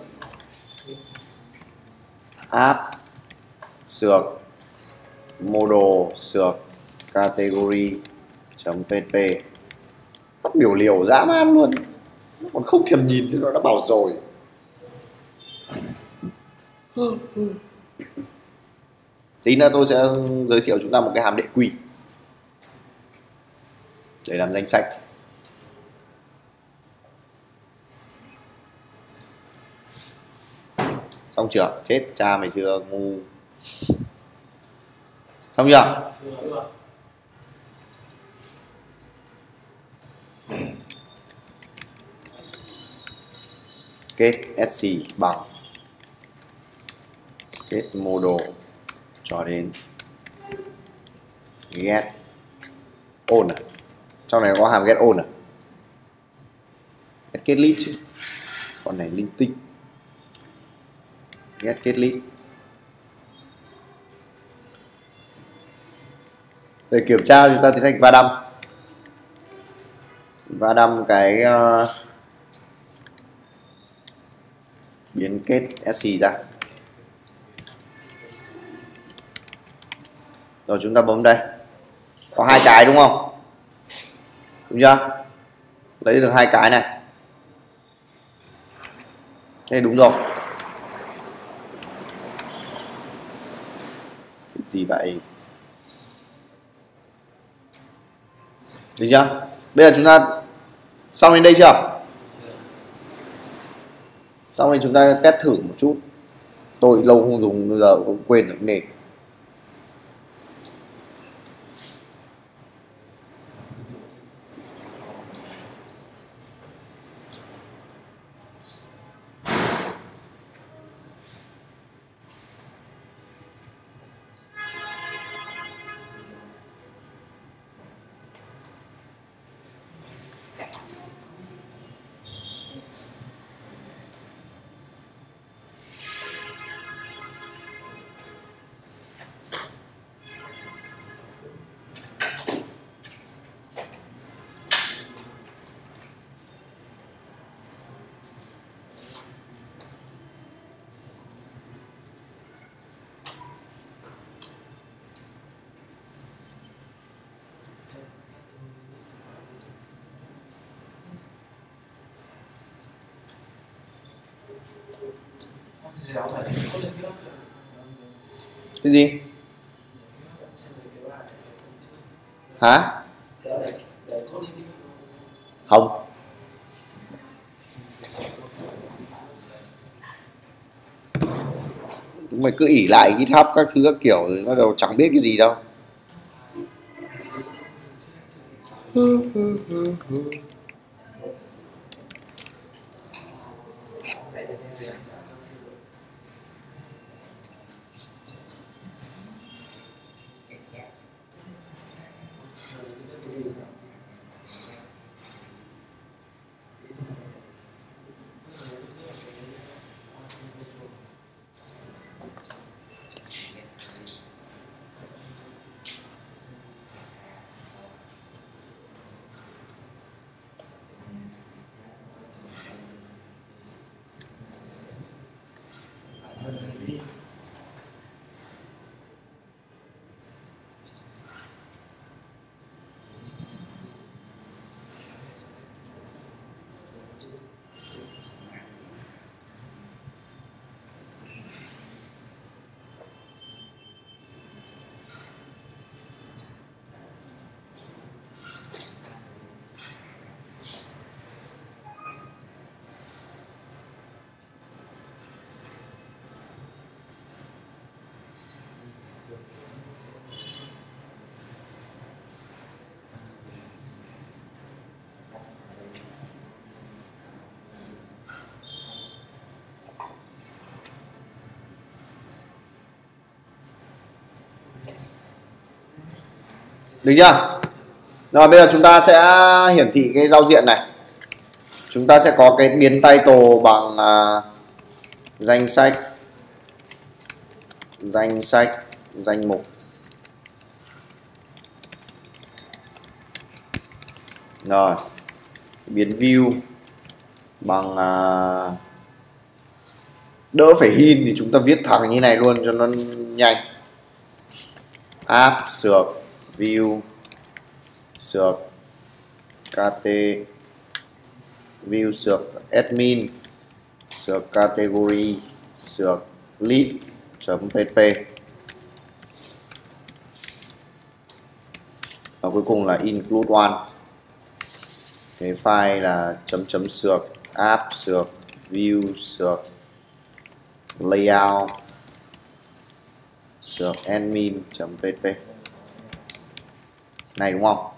app sược model sược category chấm php. Phát biểu liều dã man luôn. Nó còn không thèm nhìn thì nó đã bảo rồi. Tí nữa tôi sẽ giới thiệu chúng ta một cái hàm đệ quỷ để làm danh sách. Xong chưa? Chết cha mày chưa ngu. Xong chưa? Kết sc bằng kết model cho đến get on. À? Trong này có hàm get on à? Get kết list chứ. Con này linh tinh. Get kết list. Để kiểm tra chúng ta tiến hành va đâm. Va đâm cái uh, biến kết sc ra. Rồi chúng ta bấm đây. Có hai cái đúng không? Đúng chưa? Lấy được hai cái này. Đây đúng rồi. gì vậy? Được chưa? Bây giờ chúng ta xong đến đây chưa? Xong rồi chúng ta test thử một chút. Tôi lâu không dùng bây giờ cũng quên rồi nè. Cái gì? Hả? Không. Mày cứ ỉ lại GitHub các thứ các kiểu rồi bắt đầu chẳng biết cái gì đâu. Được chưa? Rồi bây giờ chúng ta sẽ hiển thị cái giao diện này. Chúng ta sẽ có cái biến title bằng uh, danh sách, danh sách, danh mục. Rồi, biến view bằng uh, đỡ phải hin thì chúng ta viết thẳng như này luôn cho nó nhanh. App sược view sược kt view sược admin sược category sược list.pp và cuối cùng là include one. Cái file là chấm chấm sược app sược view sược layout sược admin.pp này, đúng không?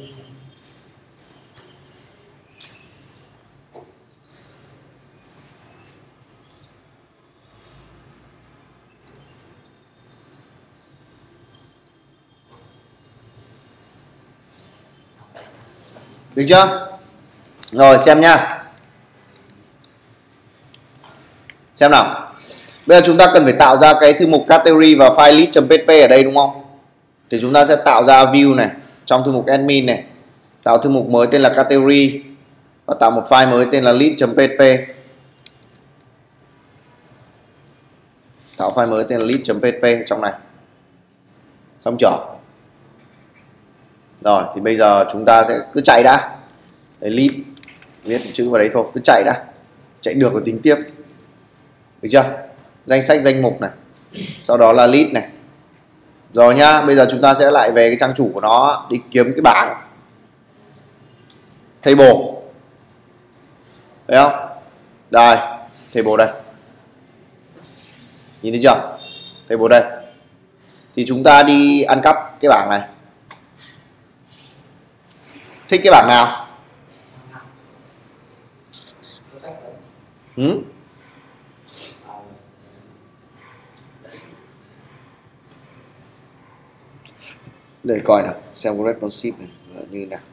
Được chưa? Rồi xem nhá. Xem nào. Bây giờ chúng ta cần phải tạo ra cái thư mục category và file list.php ở đây đúng không? Thì chúng ta sẽ tạo ra view này trong thư mục admin này, tạo thư mục mới tên là category và tạo một file mới tên là list.php. Tạo file mới tên là list.php trong này. Xong chưa? Rồi thì bây giờ chúng ta sẽ cứ chạy đã. Đấy, list viết chữ vào đấy thôi, cứ chạy đã. Chạy được rồi tính tiếp. Được chưa? Danh sách danh mục này. Sau đó là list này. Rồi nhá, bây giờ chúng ta sẽ lại về cái trang chủ của nó, đi kiếm cái bảng table. Thấy không? Đây, table đây. Nhìn thấy chưa? Table đây. Thì chúng ta đi ăn cắp cái bảng này. Thích cái bảng nào? Ừ? Để coi nào, xem cái responsive này là như nào.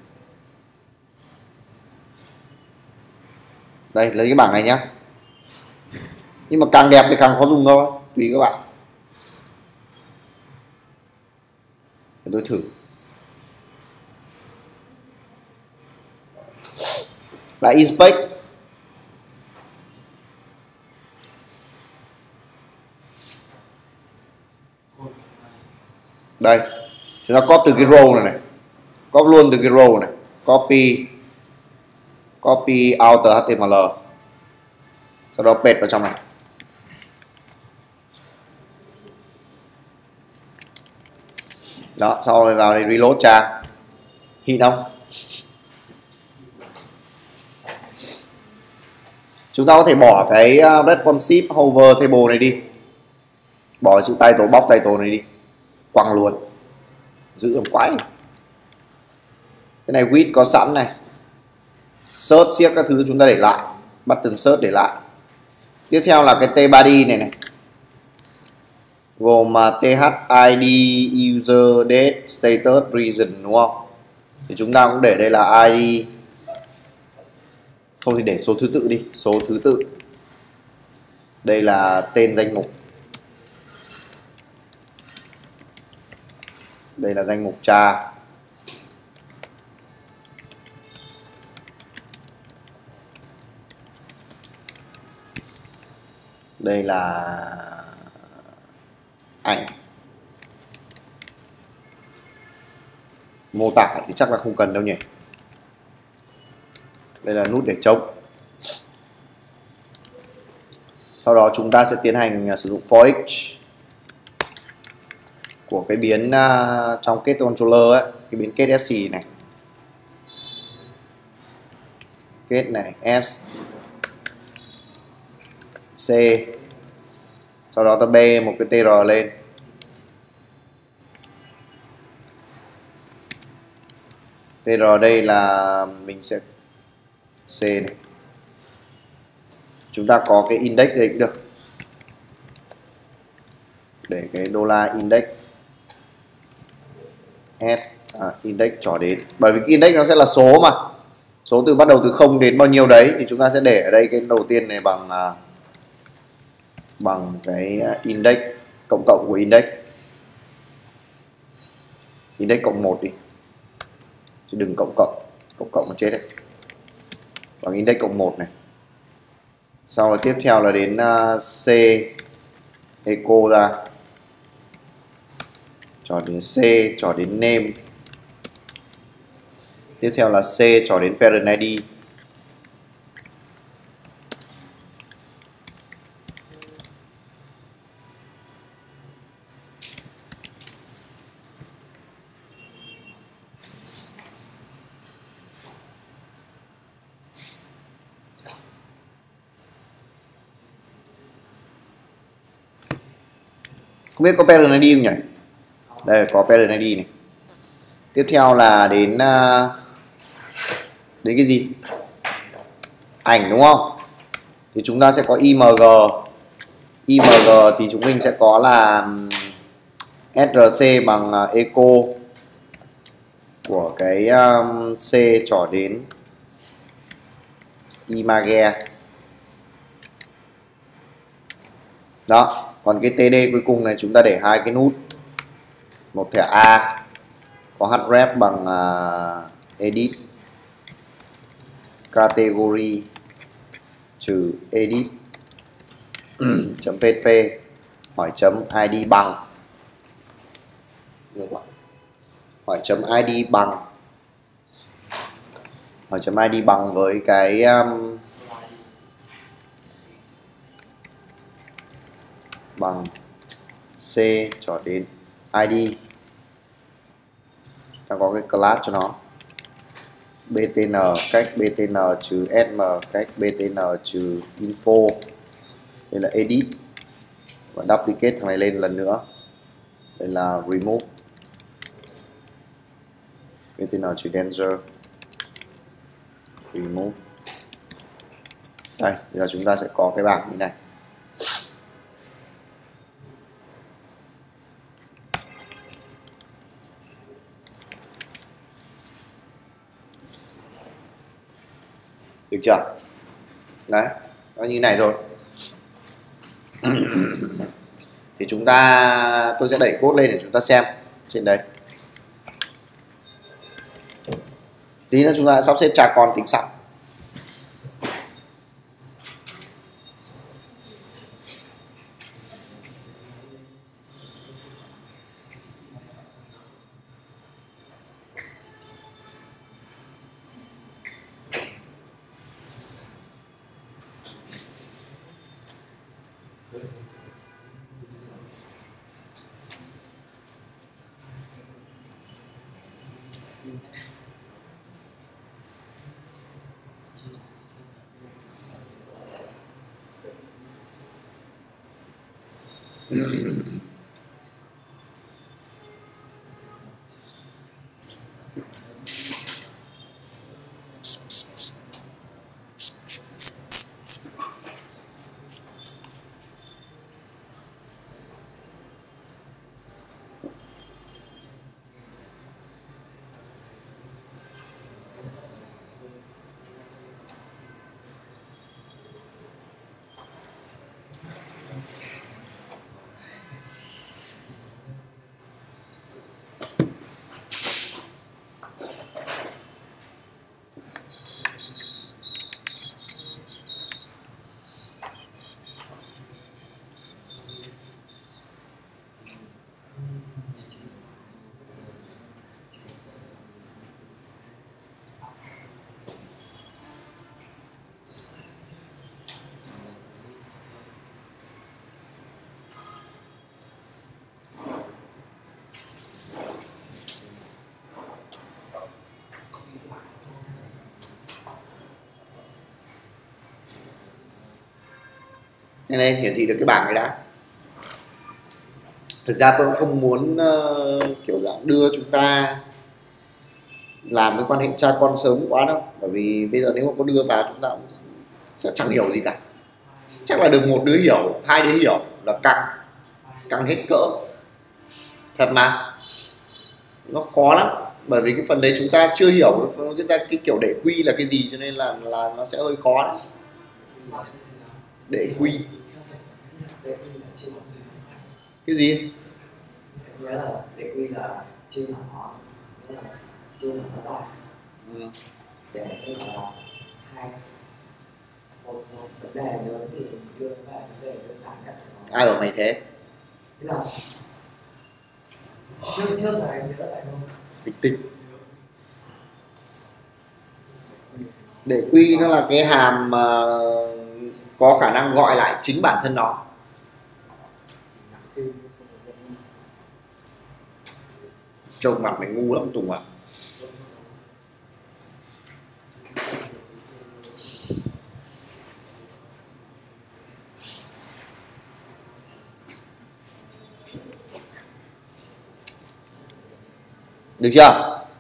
Đây, lấy cái bảng này nhá. Nhưng mà càng đẹp thì càng khó dùng thôi, tùy các bạn. Để tôi thử. Lại inspect. Đây, chúng ta copy từ cái row này này, copy luôn từ cái row này, copy, copy outer hát tê em lờ, sau đó paste vào trong này. Đó, sau rồi vào đây reload trang, hit không? Chúng ta có thể bỏ cái responsive hover table này đi, bỏ chữ title box title này đi, quăng luôn, giữ làm quái. Cái này width có sẵn này, search siếc các thứ chúng ta để lại, button search để lại. Tiếp theo là cái tbody này này, gồm thid, user, date, status, reason đúng không? Thì chúng ta cũng để đây là id, không thì để số thứ tự đi, số thứ tự. Đây là tên danh mục. Đây là danh mục tra. Đây là ảnh. Mô tả thì chắc là không cần đâu nhỉ. Đây là nút để trống. Sau đó chúng ta sẽ tiến hành sử dụng for each của cái biến uh, trong kết controller ấy, cái biến kết sc này, kết này s c, sau đó ta b một cái tr lên, tr đây là mình sẽ c này, chúng ta có cái index đây cũng được, để cái đô la index s à, index trỏ đến, bởi vì cái index nó sẽ là số mà, số từ bắt đầu từ không đến bao nhiêu đấy, thì chúng ta sẽ để ở đây cái đầu tiên này bằng uh, bằng cái index cộng cộng của index, index cộng một đi, chứ đừng cộng cộng, cộng cộng nó chết đấy, bằng index cộng một này. Sau đó tiếp theo là đến uh, c echo ra, trỏ đến c, trỏ đến name, tiếp theo là c trỏ đến parent id, không biết có parent id không nhỉ? Đây có parent id này. Tiếp theo là đến uh, đến cái gì? Ảnh đúng không? Thì chúng ta sẽ có i em giê. i em giê thì chúng mình sẽ có là ét rờ xê bằng echo của cái um, C trỏ đến image. Đó, còn cái tê đê cuối cùng này chúng ta để hai cái nút. Một thẻ A có href bằng uh, edit category trừ edit chấm pp hỏi chấm id bằng hỏi chấm id bằng hỏi chấm id bằng với cái um, bằng C cho đến id. Ta có cái class cho nó btn cách btn trừ sm cách btn trừ info. Đây là edit và duplicate thằng này lên lần nữa. Đây là remove btn trừ danger remove. Đây, bây giờ chúng ta sẽ có cái bảng như này. Được chưa? Đấy, nó như này thôi. Thì chúng ta, tôi sẽ đẩy code lên để chúng ta xem trên đây. Tí nữa chúng ta sắp xếp cha con tính sẵn. Nên đây hiển thị được cái bảng này đã. Thực ra tôi cũng không muốn uh, kiểu dạng đưa chúng ta làm cái quan hệ cha con sớm quá đâu, bởi vì bây giờ nếu mà có đưa vào chúng ta cũng sẽ chẳng hiểu gì cả. Chắc là được một đứa hiểu, hai đứa hiểu là căng căng hết cỡ thật mà. Nó khó lắm, bởi vì cái phần đấy chúng ta chưa hiểu cái, cái kiểu để quy là cái gì, cho nên là là nó sẽ hơi khó đấy. Để quy cái gì? Nhớ là để quy là chia nhỏ, nghĩa là chia nhỏ nó ra. Ừ. Để tức là hai một, một vấn đề lớn thì đưa về vấn đề đơn giản nhất. Ai bảo mày thế? Thế là trước trước là em nhớ lại không? Tịch tịch. Để quy nó là cái hàm mà có khả năng gọi lại chính bản thân nó. Trông mặt mày ngu lắm Tùng ạ. Được chưa?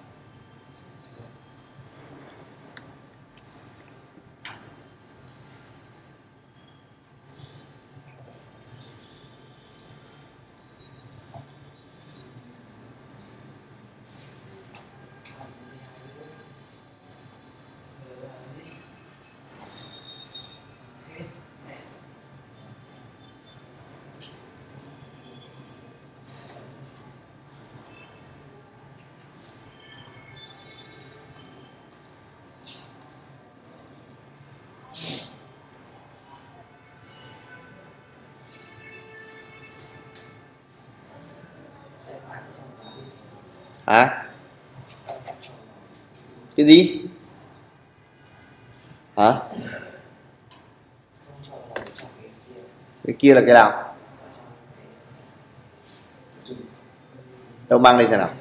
Hả? Cái gì? Hả? Cái kia là cái nào? Đâu mang đây xem nào.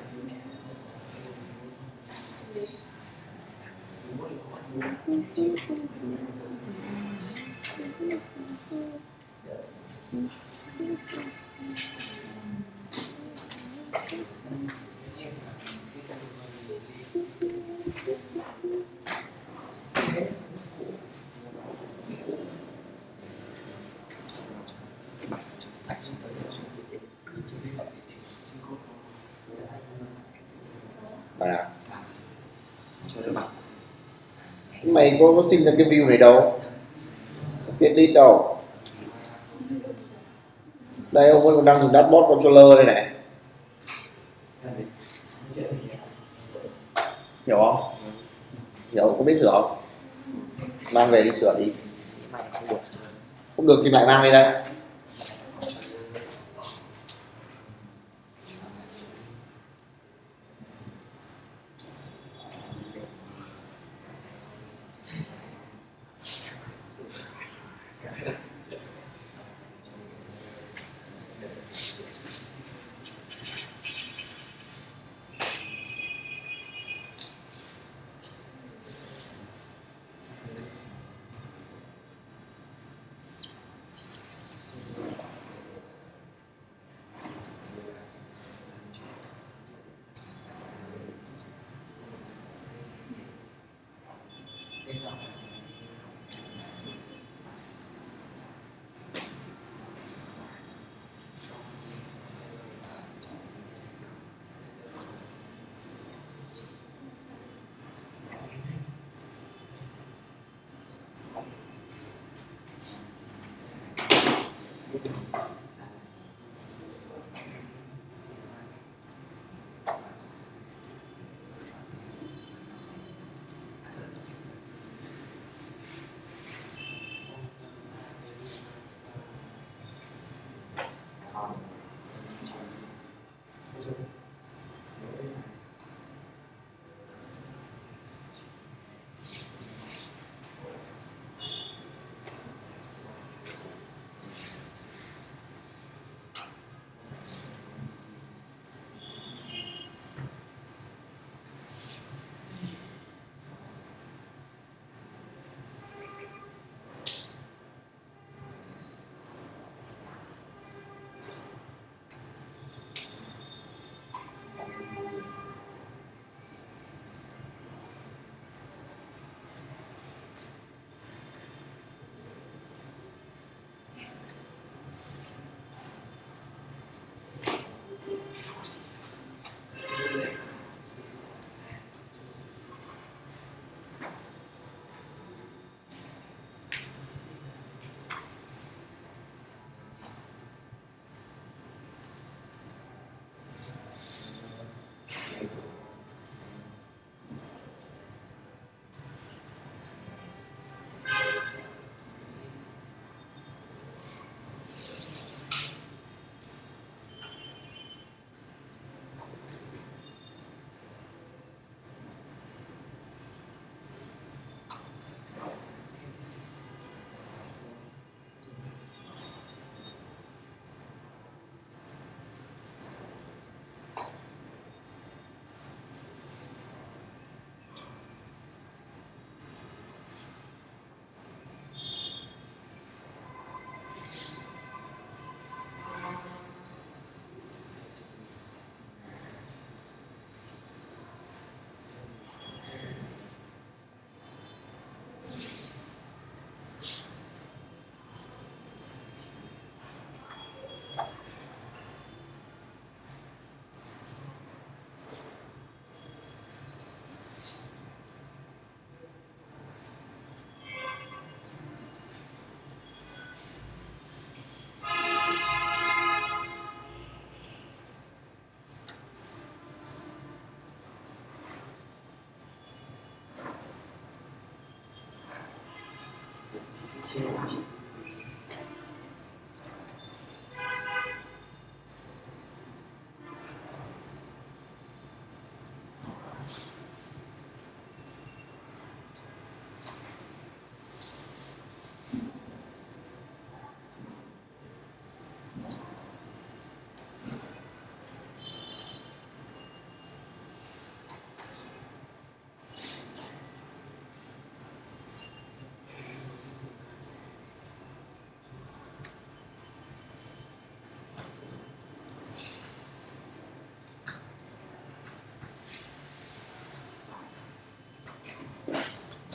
Bài nào? Mày có, có sinh ra cái view này đâu, biết lít đâu. Đây ông ấy còn đang dùng dashboard controller đây này, hiểu không? Hiểu, có biết sửa không? Mang về đi sửa đi. Không được thì lại mang đi đây.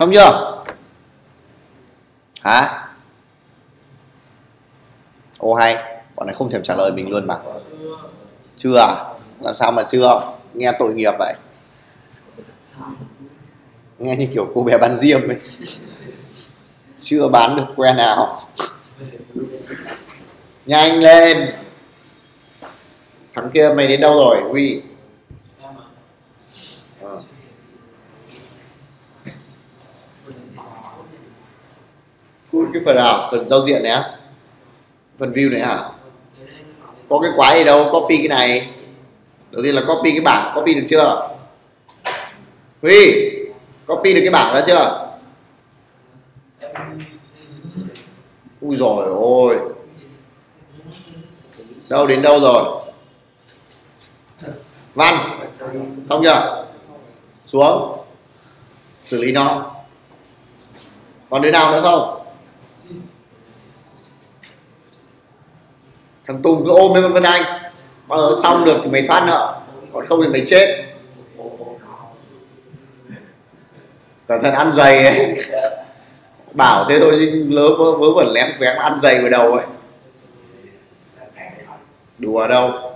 Xong chưa? Hả? Ô hay, bọn này không thèm trả lời mình luôn mà. Chưa à? Làm sao mà chưa? Nghe tội nghiệp vậy. Nghe như kiểu cô bé bán diêm ấy. Chưa bán được que nào. Nhanh lên. Thằng kia mày đến đâu rồi Huy? À. Cái phần nào? Phần giao diện này á? Phần view này hả? Có cái quái gì đâu, copy cái này. Đầu tiên là copy cái bảng, copy được chưa? Huy, copy được cái bảng đó chưa? Ui rồi ôi. Đâu đến đâu rồi? Văn, xong chưa? Xuống. Xử lý nó. Còn đứa nào nữa không? Thằng Tùng cứ ôm lên Vân Anh. Bao giờ xong được thì mày thoát nợ, còn không thì mày chết. Cẩn thận ăn giày ấy. Bảo thế thôi chứ lỡ vớ, vớ vẩn lén vén ăn giày vào đầu ấy. Đùa đâu.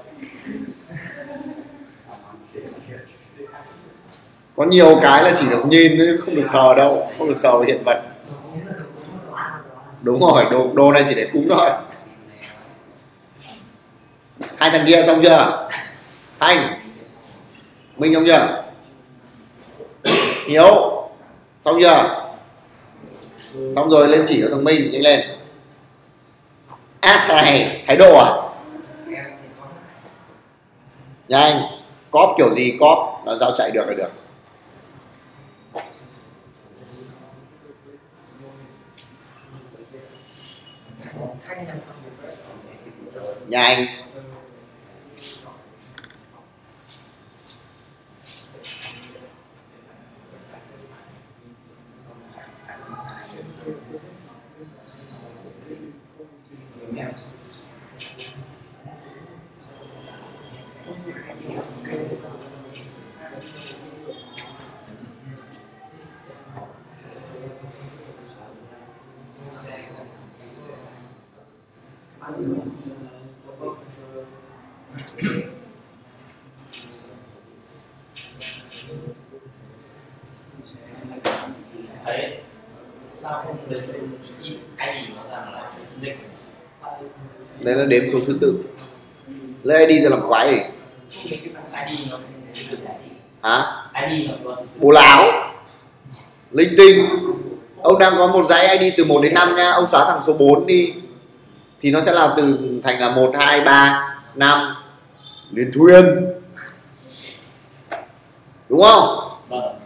Có nhiều cái là chỉ được nhìn chứ không được sờ đâu, không được sờ vào hiện vật. Đúng rồi, đồ, đồ này chỉ để cúng thôi. Hai thằng kia xong chưa? Thanh, Minh xong chưa? Hiếu, xong chưa? Xong rồi lên chỉ cho thằng Minh, nhanh lên. Ác này, thái độ à? Nhanh, cóp kiểu gì cóp, nó giao chạy được là được. Nhanh. Đấy, sao không lấy in i đê nó rằng là index? Đấy là đếm số thứ tự. Lấy i đê ra làm quái gì? i đê nó Hả? i đê nó luôn. Bố láo. Linh tinh. Ông đang có một dãy i đê từ một đến năm nha. Ông xóa thằng số bốn đi thì nó sẽ là từ thành là một, hai, ba, năm đến thuyền. Đúng không? Vâng.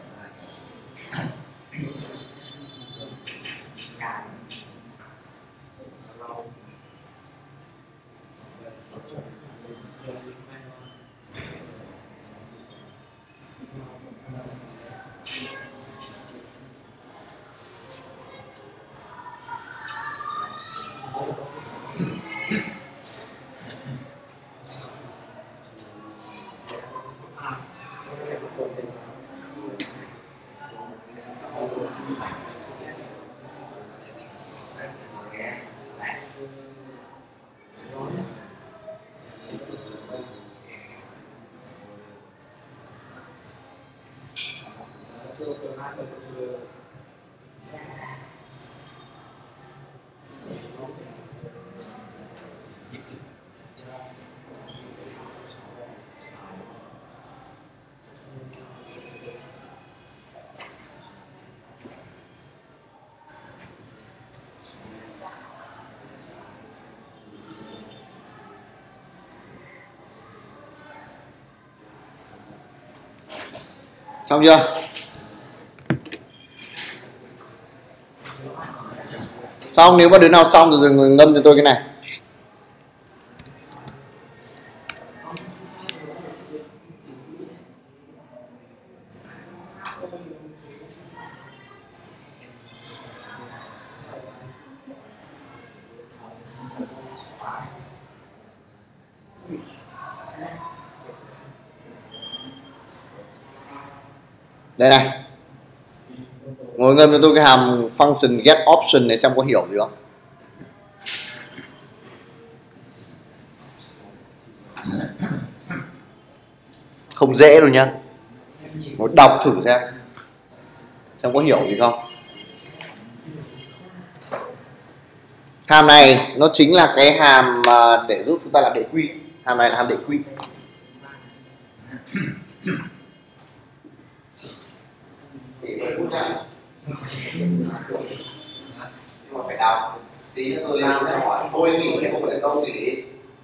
Xong chưa? Xong, nếu mà đứa nào xong thì ngâm cho tôi cái này. Đây này. Ngồi Rồi ngâm cho tôi cái hàm function get option này xem có hiểu gì không. Không dễ đâu nhá. Rồi đọc thử xem xem có hiểu gì không. Hàm này nó chính là cái hàm để giúp chúng ta làm đệ quy. Hàm này là hàm đệ quy. Nhưng mà phải đọc. Tí nữa tôi làm sẽ hỏi tôi nghĩ để không phải câu gì.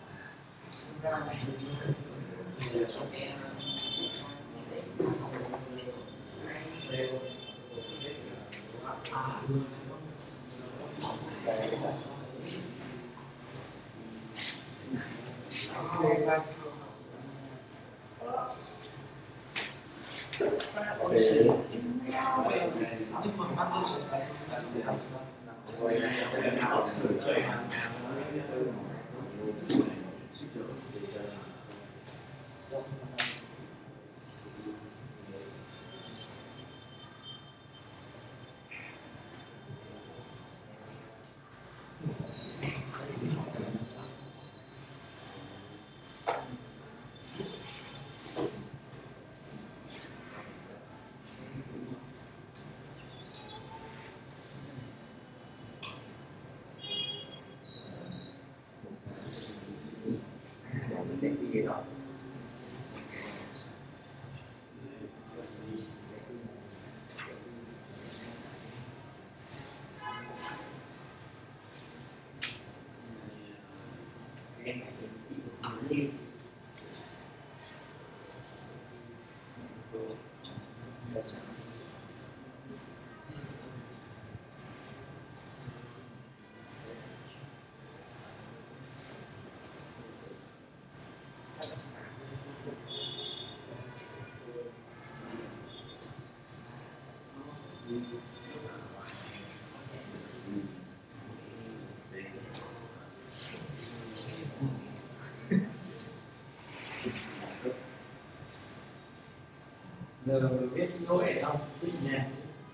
Giờ viết lỗi ở trong viết nhà.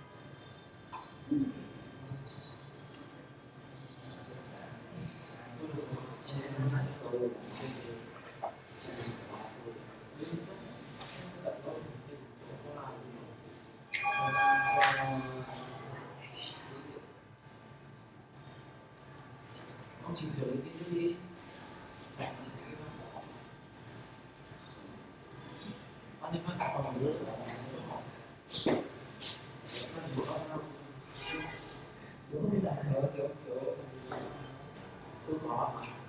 Ông chỉnh sửa cái đi. Anh đi phát tạo vào nước. Tôi có.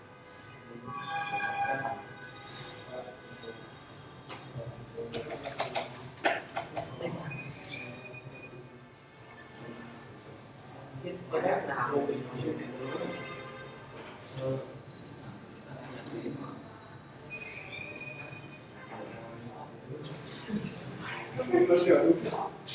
Thiết kế nào Tôi sửa đúng.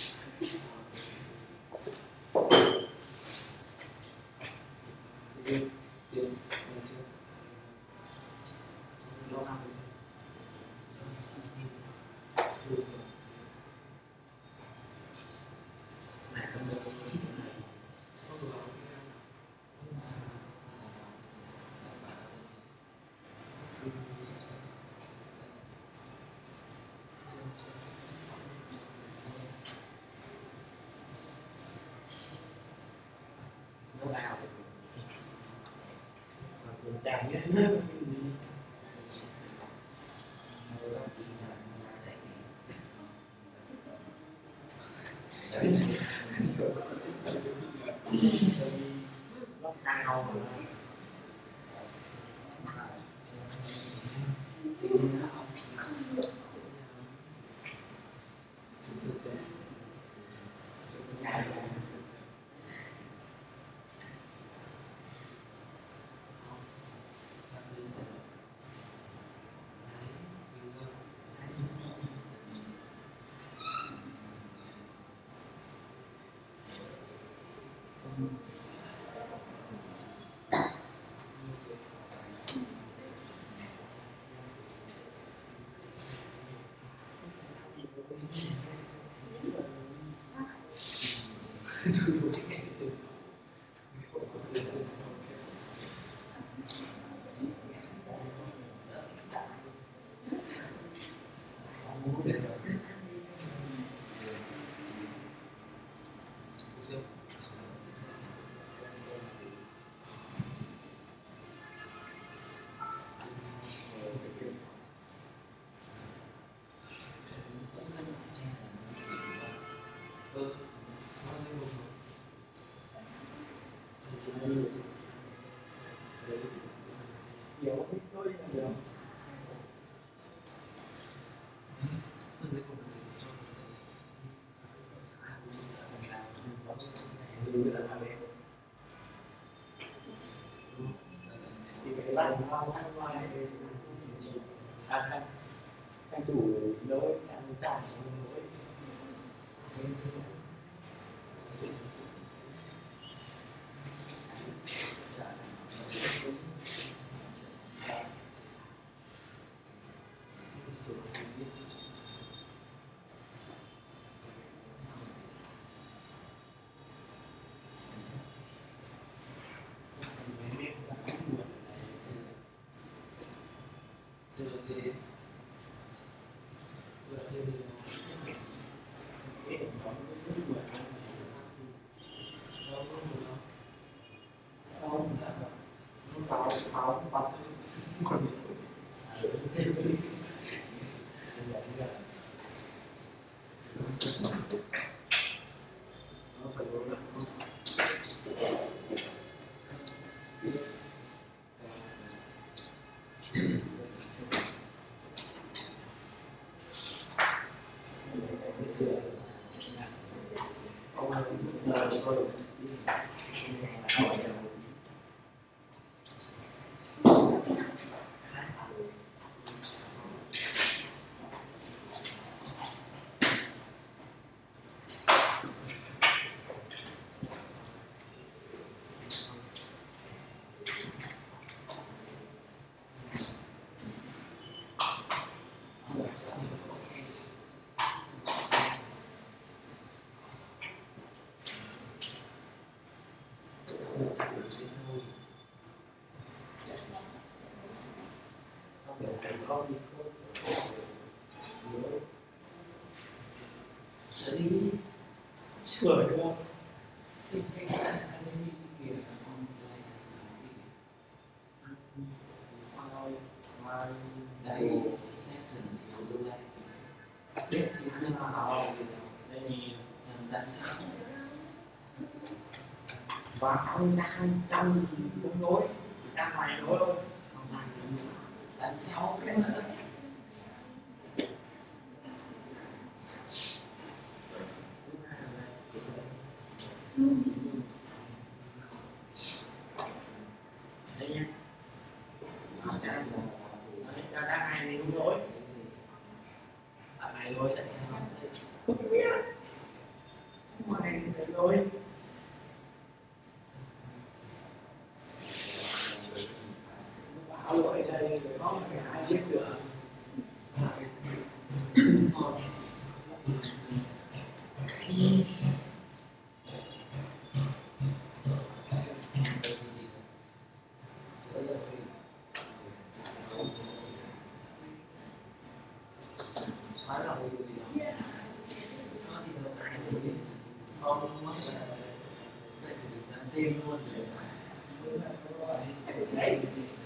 Chàng nhất Nhiều cái đôi nhiều. Thì cái bạn lao thang ngoài à thang thang chủ lối thang trạm lối sửa được không? Đây section thiếu đô la. Đết thì không nào là gì đâu. Đây thì dần đánh sao. Và không đang trong đúng đối đang ngoài đối thôi. Không là gì nữa. Làm sao cái nữa. Đây nha. Đang đang hai thì đúng đối. Bạn này thôi tại sao không thấy? Không biết. Ngoài thì đối. Báo lỗi đây có phải hai biết sửa. Xóa là điều gì đó. Nó thì nó phải cái gì. Không mất là vậy thì mình sẽ tìm luôn để đấy.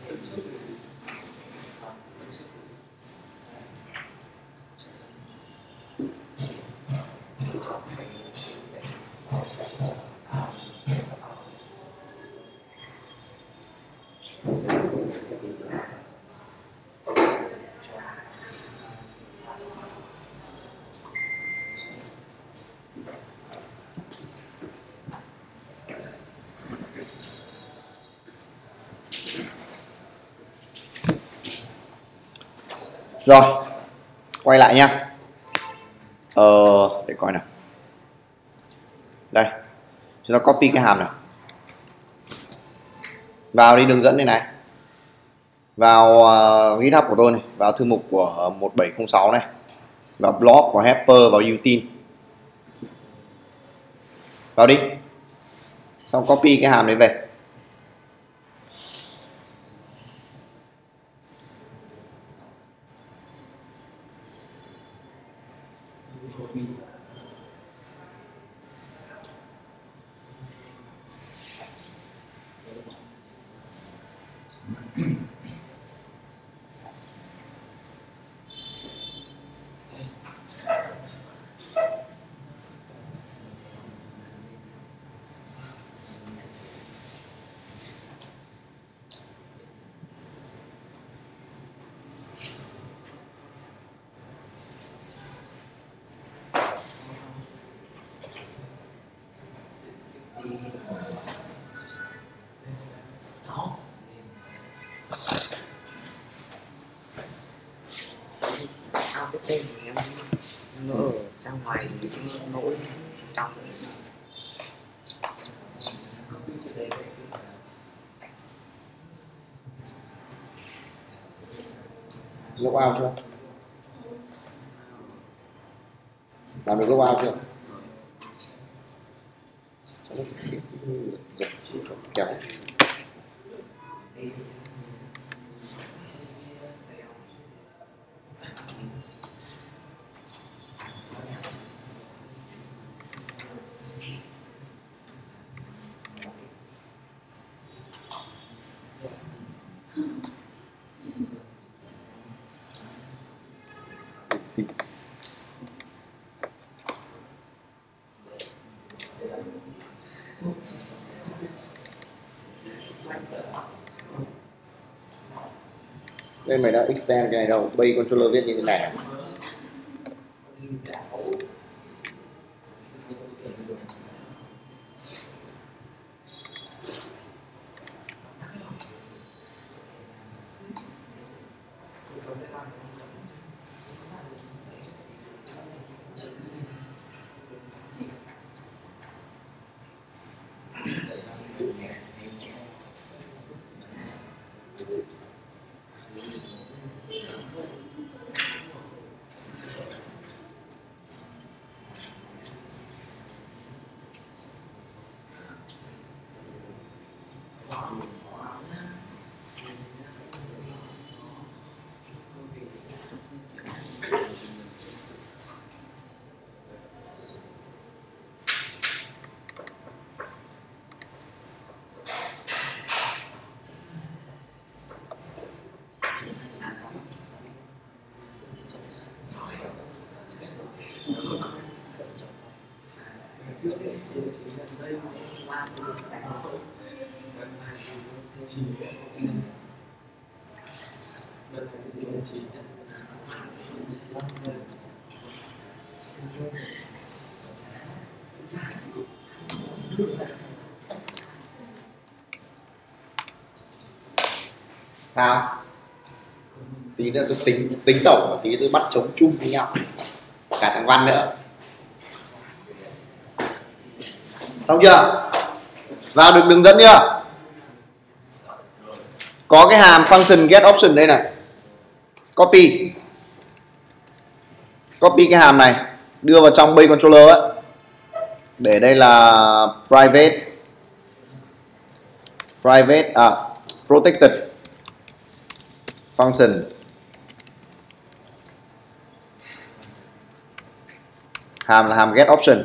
Rồi, quay lại nhá. Ờ, để coi nào. Đây, chúng ta copy cái hàm này. Vào đi đường dẫn đây này. Vào uh, GitHub của tôi này, vào thư mục của một bảy không sáu này. Vào blog, vào helper, vào util. Vào vào đi, xong copy cái hàm đấy về. Ao cái tên thì em nó ở ra ngoài nỗi trong Log out chưa? Làm được log out chưa? Giật kéo. Đây mày đã extend cái này đâu, bay controller viết như thế này. Sao? Tí nữa tôi tính tính tổng, tí tôi bắt chống chung với nhau. Cả thằng Văn nữa. Xong chưa? Vào được đường dẫn chưa? Có cái hàm function get option đây này. Copy. Copy cái hàm này, đưa vào trong bay controller ấy. Để đây là private. Private à protected function. Hàm là hàm get option.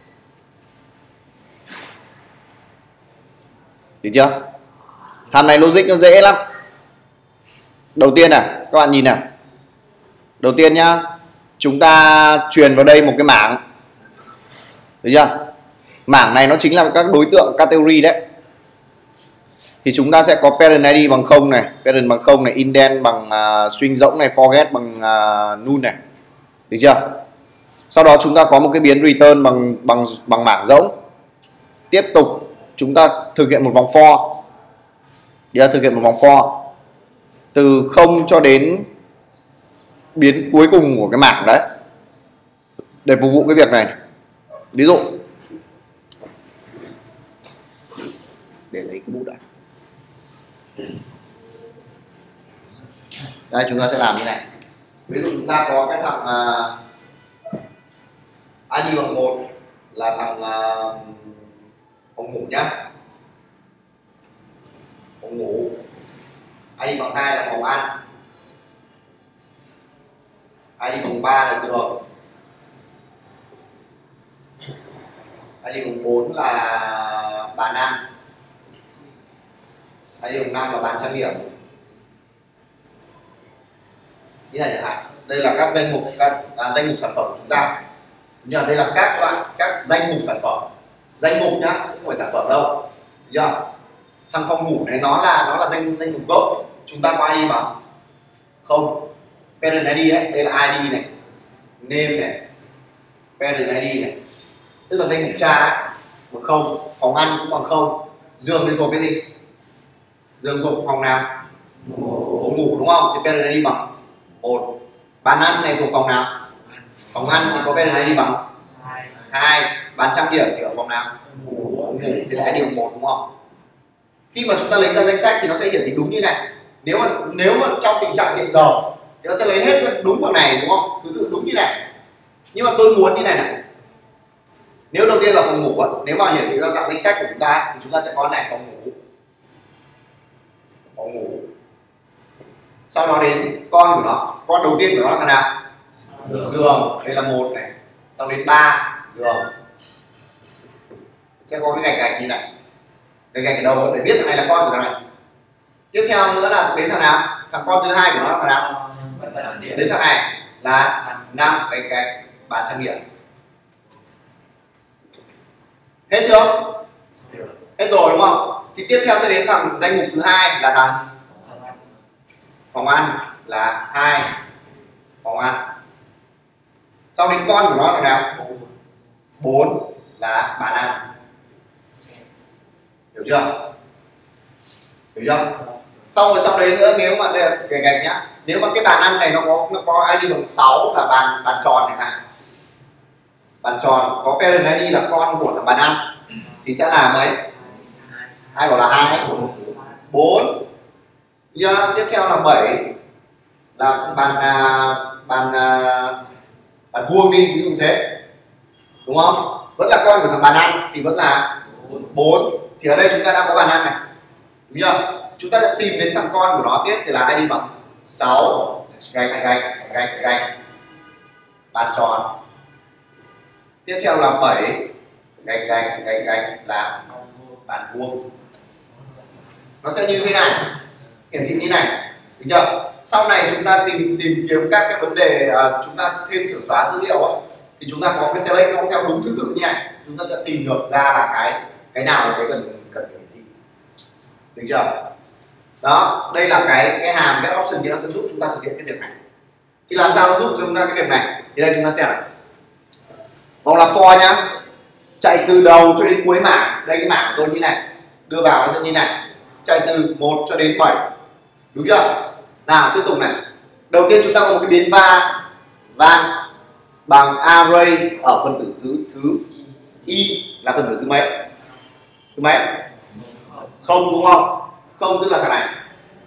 Được chưa? Hàm này logic nó dễ lắm. Đầu tiên này, các bạn nhìn này. Đầu tiên nhá, chúng ta truyền vào đây một cái mảng. Được chưa? Mảng này nó chính là các đối tượng category đấy. Thì chúng ta sẽ có parent i đê bằng không này, parent bằng không này, indent bằng uh, string rỗng này, forget bằng uh, null này. Được chưa? Sau đó chúng ta có một cái biến return bằng bằng bằng mảng rỗng. Tiếp tục chúng ta thực hiện một vòng for. Giờ thực hiện một vòng for từ không cho đến biến cuối cùng của cái mảng đấy để phục vụ cái việc này. Ví dụ để lấy cái bút đã. Đây chúng ta sẽ làm như này. Ví dụ chúng ta có cái thằng uh, i đê bằng một là thằng uh, phòng ngủ nhá, phòng ngủ. i đê bằng hai là phòng ăn, i đê bằng ba là giường, i đê bằng bốn là bàn ăn, i đê bằng năm là bàn trang điểm. Như này chẳng hạn, đây là các danh mục các à, danh mục sản phẩm của chúng ta. Nhưng mà đây là các loại các danh mục sản phẩm, danh mục nhá, không phải sản phẩm đâu. Được chưa? Thằng phòng ngủ này nó là nó là danh danh mục gốc, chúng ta có i đê bằng không. Parent i đê ấy, đây là i đê này, name này, parent i đê này, tức là danh mục cha ấy, bằng không. Phòng ăn cũng bằng không. Giường thì thuộc cái gì? Giường thuộc phòng nào? Phòng ngủ đúng không? Thì parent i đê bằng một. Bàn ăn này thuộc phòng nào? Phòng ăn thì có parent i đê bằng hai. Bàn trang điểm thì ở phòng nào? Ngủ thì là i đê bằng một đúng không? Khi mà chúng ta lấy ra danh sách thì nó sẽ hiển thị đúng như này. Nếu mà nếu mà trong tình trạng hiện giờ thì nó sẽ lấy hết ra đúng vào này đúng không? Thứ tự đúng như này. Nhưng mà tôi muốn như này này. Nếu đầu tiên là phòng ngủ, nếu mà hiển thị ra dạng danh sách của chúng ta thì chúng ta sẽ có này phòng ngủ, phòng ngủ. Sau đó đến con của nó, con đầu tiên của nó là thằng nào? Giường, đây là một này. Sau đến ba giường, sẽ có cái gạch gạch như này. Cái gạch ở đâu để biết thằng này là con của thằng này. Tiếp theo nữa là đến thằng nào? Thằng con thứ hai của nó là thằng nào? Đến thằng này là năm cái cái bàn trang điểm. Hết chưa? Hết rồi đúng không? Thì tiếp theo sẽ đến thằng danh mục thứ hai là thằng phòng ăn là hai phòng ăn. Sau đến con của nó là nào? bốn là bàn ăn. Hiểu chưa? Hiểu chưa? Xong rồi sau đấy nữa, nếu mà đây là cái gạch nhá, nếu mà cái bàn ăn này nó có nó có i đê bằng sáu là bàn bàn tròn này ha, bàn tròn có parent i đê là con của bàn ăn thì sẽ là mấy? Ai bảo là hai, bốn. Tiếp theo là bảy là bàn à, bàn à, bàn vuông đi, ví dụ thế đúng không? Vẫn là con của thằng bàn ăn thì vẫn là bốn. Thì ở đây chúng ta đã có bàn ăn này đúng chưa? Chúng ta sẽ tìm đến thằng con của nó tiếp thì là i đê bằng sáu, gạch gạch gạch gạch bàn tròn. Tiếp theo là bảy, gạch gạch gạch gạch là bàn vuông. Nó sẽ như thế này, hiển thị như này, được chưa? Sau này chúng ta tìm tìm kiếm các cái vấn đề uh, chúng ta thêm sửa xóa dữ liệu ấy, thì chúng ta có cái select nó theo đúng thứ tự như này, chúng ta sẽ tìm được ra là cái cái nào là cái cần cần hiển thị, được chưa? Đó, đây là cái cái hàm get option thì nó sẽ giúp chúng ta thực hiện cái việc này. Thì làm sao nó giúp cho chúng ta cái việc này? Thì đây chúng ta xem này. Vòng là for nhá, chạy từ đầu cho đến cuối mảng. Đây cái mảng của tôi như này, đưa vào nó sẽ như này, chạy từ một cho đến bảy, đúng chưa? Nào tiếp tục này. Đầu tiên chúng ta có một cái biến va van bằng array ở phần tử thứ thứ y là phần tử thứ mấy? Thứ mấy? Không đúng không? Không tức là thằng này,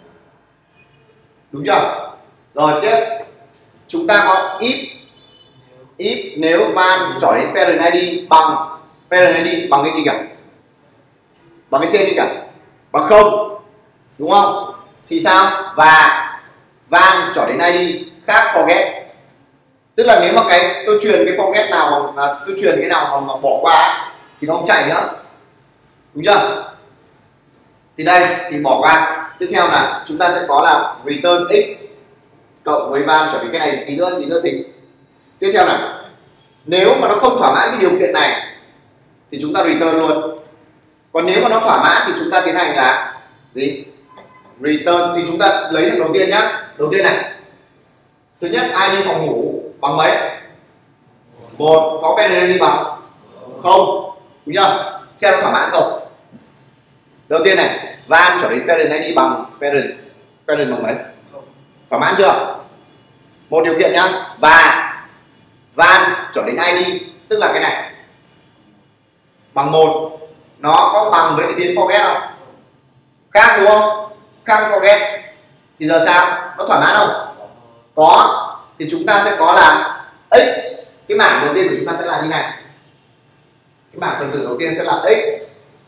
đúng chưa? Rồi tiếp chúng ta có if if nếu van trỏ đến parent i đê bằng parent i đê bằng cái gì cả, bằng cái trên đi cả, bằng không đúng không? Thì sao? Và van trỏ đến i đê khác forget, tức là nếu mà cái tôi truyền cái forget nào mà tôi truyền cái nào mà, mà bỏ qua thì nó không chạy nữa, đúng chưa? Thì đây thì bỏ qua. Tiếp theo là chúng ta sẽ có là return x cộng với van trở đến cái này tí nữa tí nữa thì tiếp theo là nếu mà nó không thỏa mãn cái điều kiện này thì chúng ta return luôn. Còn nếu mà nó thỏa mãn thì chúng ta tiến hành là gì? Return. Thì chúng ta lấy thằng đầu tiên nhá. Đầu tiên này, thứ nhất i đê phòng ngủ bằng mấy? Một, có parent i đê bằng không, đúng chưa? Xem nó thỏa mãn không. Đầu tiên này, van trở đến parent i đê bằng parent parent bằng mấy? Thỏa mãn chưa? Một điều kiện nhá. Và van trở đến i đê tức là cái này bằng một, nó có bằng với cái tiến forget không? Khác đúng không? Khác forget. Thì giờ sao? Nó thỏa mãn không? Có. Thì chúng ta sẽ có là x, cái mảng đầu tiên của chúng ta sẽ là như này. Cái mảng phần tử đầu tiên sẽ là x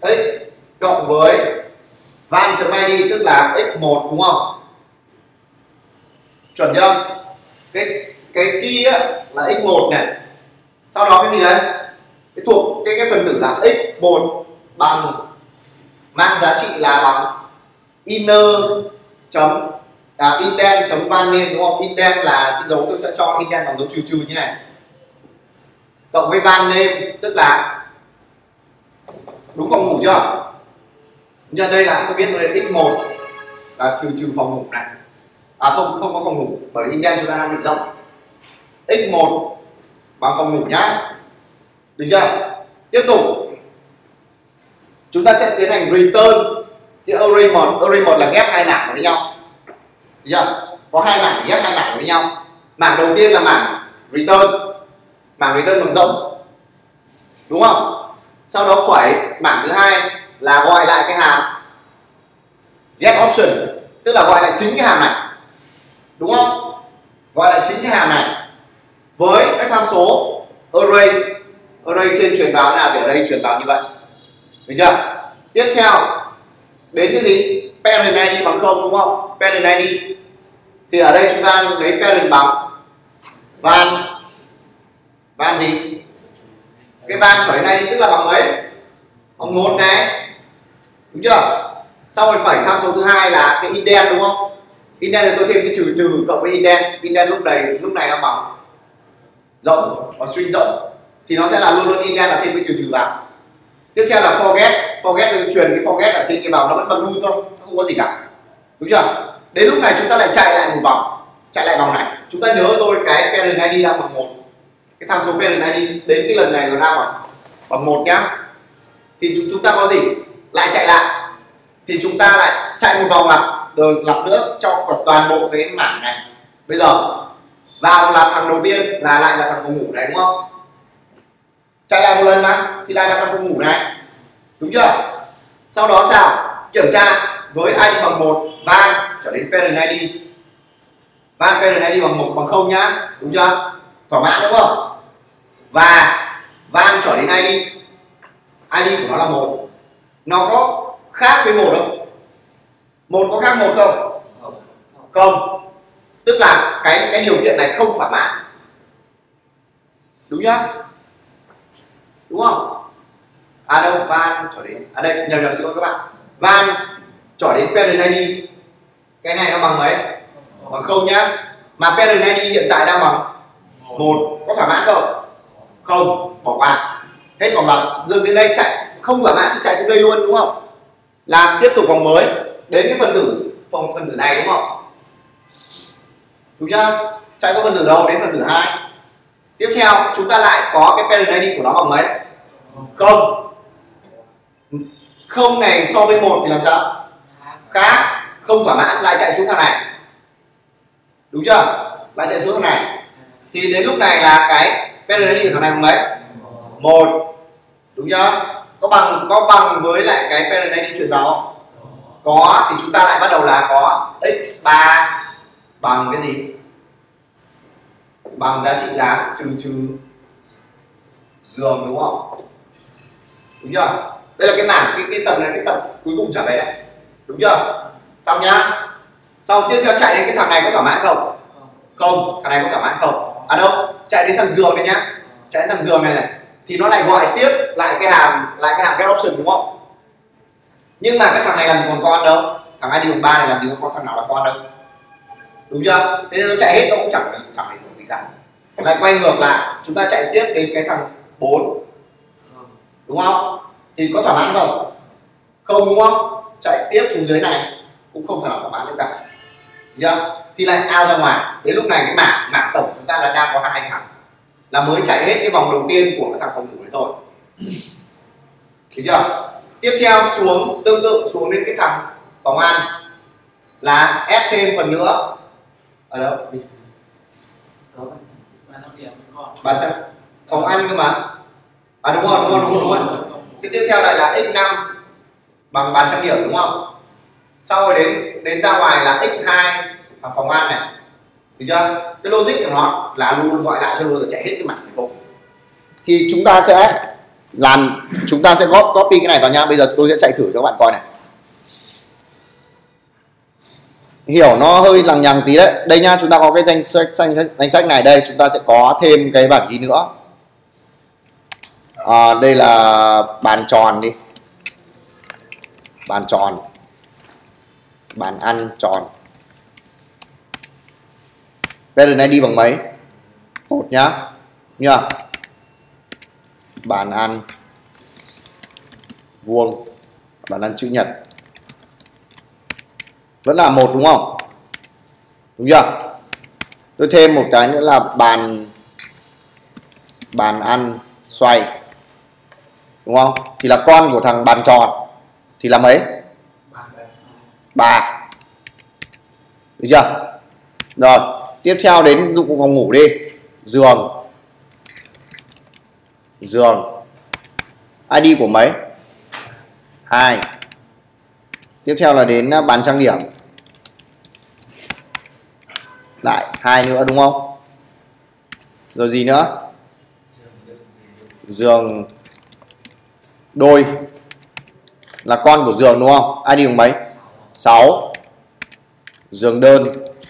x cộng với van.id tức là x một đúng không? Chuẩn chưa? Cái cái kia là x một này. Sau đó cái gì đấy? Cái thuộc cái cái phần tử là x một bằng mang giá trị là bằng inner chấm à, indent chấm van name đúng không? Indent là cái dấu tôi sẽ cho indent bằng dấu trừ trừ như này. Cộng với van name tức là đúng phòng ngủ chưa? Nhân đây là tôi biết đây x một là trừ trừ phòng ngủ này. À không, không có phòng ngủ bởi vì indent chúng ta đang định rộng. x một bằng phòng ngủ nhá. Được chưa? Tiếp tục chúng ta sẽ tiến hành return cái array một. Array một là ghép hai mảng với nhau. Được chưa? Có hai mảng ghép hai mảng với nhau. Mảng đầu tiên là mảng return, mảng return bằng rộng, đúng không? Sau đó phẩy mảng thứ hai là gọi lại cái hàm get option, tức là gọi lại chính cái hàm này, đúng không? Gọi lại chính cái hàm này với các tham số array. Array trên truyền vào nào thì ở đây truyền vào như vậy. Được chưa? Tiếp theo đến cái gì? Parent i đê bằng không đúng không? Parent i đê thì ở đây chúng ta lấy parent bằng van van gì? Cái van trở đến i đê tức là bằng mấy? Bằng một này, đúng chưa? Sau rồi phẩy tham số thứ hai là cái indent đúng không? Indent thì tôi thêm cái trừ trừ cộng với indent. Indent lúc này lúc này nó bằng rộng và string rộng thì nó sẽ là luôn luôn indent là thêm cái trừ trừ vào. Tiếp theo là forget. Forget tôi truyền cái forget ở trên cái vào nó vẫn bằng null thôi, nó không có gì cả, đúng chưa? Đến lúc này chúng ta lại chạy lại một vòng, chạy lại vòng này. Chúng ta nhớ tôi cái parent i đê đang bằng một, cái tham số parent i đê đến cái lần này nó đang bằng bằng một nhá. Thì chúng, chúng ta có gì? Lại chạy lại thì chúng ta lại chạy một vòng lặp rồi lặp nữa cho toàn bộ cái mảng này. Bây giờ vào là thằng đầu tiên là lại là thằng phòng ngủ này đúng không? Chạy lại một lần mà thì lại là thằng phòng ngủ này, đúng chưa? Sau đó sao? Kiểm tra với i đê bằng một, van trở đến parent i đê, van parent i đê bằng một bằng không nhá, đúng chưa? Thỏa mãn đúng không? Và van trở đến i đê, i đê của nó là một, nó có khác với một không? Một có khác một không? Không, tức là cái cái điều kiện này không thỏa mãn, đúng nhá, đúng không? À đâu, van trở đến à đây nhầm nhầm xin lỗi các bạn, van trở đến parent i đê cái này nó bằng mấy? Bằng không nhá. Mà parent i đê hiện tại đang bằng một, có thỏa mãn không? Không, bỏ qua hết. Còn là dừng đến đây chạy không thỏa mãn thì chạy xuống đây luôn, đúng không? Làm tiếp tục vòng mới đến cái phần tử phần phần tử này, đúng không? Đúng chưa? Chạy có phần tử đâu đến phần tử hai. Tiếp theo chúng ta lại có cái parent i đê của nó bằng mấy? Không. Không này so với một thì làm sao? Khác, không thỏa mãn lại chạy xuống thằng này, đúng chưa? Lại chạy xuống thằng này thì đến lúc này là cái parent i đê của thằng này bằng mấy? Một, đúng chưa? Có bằng có bằng với lại cái parent i đê truyền vào không? Có, thì chúng ta lại bắt đầu là có x ba bằng cái gì? Bằng giá trị là trừ trừ giường, đúng không? Đúng chưa? Đây là cái mảng cái cái tập này, cái tập cuối cùng trở về đây, đúng chưa? Xong nhá. Sau tiếp theo chạy đến cái thằng này có thỏa mãn không? Không, thằng này có thỏa mãn không? À đâu, chạy đến thằng giường này nhá. Chạy đến thằng giường này này thì nó lại gọi tiếp lại cái hàm lại cái hàm get option, đúng không? Nhưng mà cái thằng này làm gì còn con đâu, thằng i đê bằng ba này làm gì có con thằng nào là con đâu, đúng chưa? Thế nên nó chạy hết nó cũng chẳng chẳng ảnh hưởng gì cả. Lại quay ngược lại chúng ta chạy tiếp đến cái thằng bốn, đúng không? Thì có thỏa mãn không? Không, đúng không? Chạy tiếp xuống dưới này cũng không thể nào thỏa mãn được cả, chưa? Thì lại out ra ngoài. Đến lúc này cái mảng mảng tổng chúng ta là đang có hai thằng, là mới chạy hết cái vòng đầu tiên của cái thằng phòng ngủ đấy thôi, thấy chưa? Tiếp theo xuống tương tự xuống đến cái thằng phòng ăn là ép thêm phần nữa ở đâu? Có ba trăm. Phòng ăn cơ mà. À đúng rồi, đúng rồi, đúng rồi, đúng rồi. Thì tiếp theo lại là x năm bằng ba trăm điểm, đúng không? Sau rồi đến đến ra ngoài là x hai thằng phòng ăn này, thấy chưa? Cái logic của nó là luôn gọi lại cho luôn rồi chạy hết cái mảng này thôi. Thì chúng ta sẽ làm chúng ta sẽ góp copy cái này vào nha. Bây giờ tôi sẽ chạy thử cho các bạn coi này. Hiểu nó hơi lằng nhằng tí đấy. Đây nha, chúng ta có cái danh sách danh sách, danh sách này, đây chúng ta sẽ có thêm cái bản ghi nữa. À, đây là bàn tròn đi, bàn tròn, bàn ăn tròn. Parent i đê bằng mấy? Một nhá, nhá. Bàn ăn vuông, bàn ăn chữ nhật vẫn là một đúng không? Đúng chưa? Tôi thêm một cái nữa là bàn bàn ăn xoay, đúng không? Thì là con của thằng bàn tròn thì là mấy? Ba. Được chưa? Rồi, tiếp theo đến dụng cụ phòng ngủ đi. Giường. Giường. i đê của mấy? Hai. Tiếp theo là đến bàn trang điểm. Lại hai nữa đúng không? Rồi gì nữa? Giường đôi là con của giường đúng không? i đê bằng mấy? Sáu. Giường đơn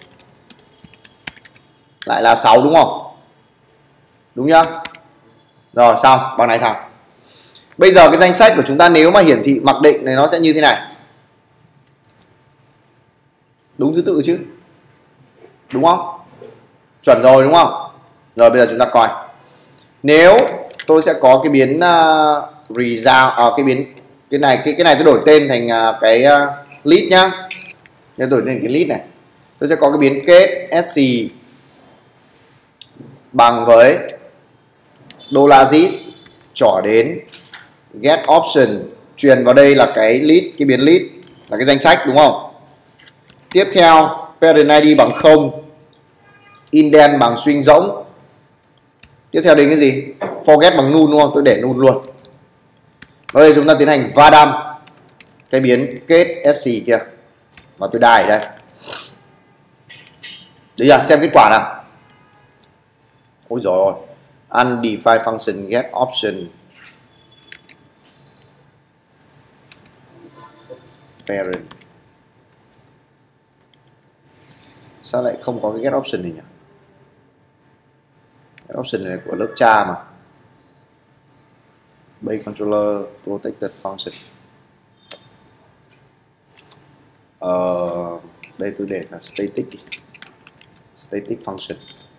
lại là sáu đúng không? Đúng nhá. Rồi xong, bằng này thẳng. Bây giờ cái danh sách của chúng ta nếu mà hiển thị mặc định này nó sẽ như thế này. Đúng thứ tự chứ, đúng không? Chuẩn rồi đúng không? Rồi bây giờ chúng ta coi. Nếu tôi sẽ có cái biến uh, result, uh, cái biến cái này cái cái này tôi đổi tên thành uh, cái uh, list nhá. Nên đổi thành cái list này. Tôi sẽ có cái biến kết sc bằng với $this trỏ đến get option, truyền vào đây là cái list, cái biến list là cái danh sách đúng không? Tiếp theo parent i đê bằng không, indent bằng string rỗng. Tiếp theo đến cái gì? Forget bằng null đúng không? Tôi để null luôn. Bây giờ chúng ta tiến hành va đâm cái biến kết sc kia và tôi đài đây. Đấy giờ xem kết quả nào. Ôi giời ơi, undefined function get option parent. Sao lại không có cái get option này nhỉ? Get option này là của lớp cha mà. Base controller protected function. Ờ, đây tôi để là static đi. Static function.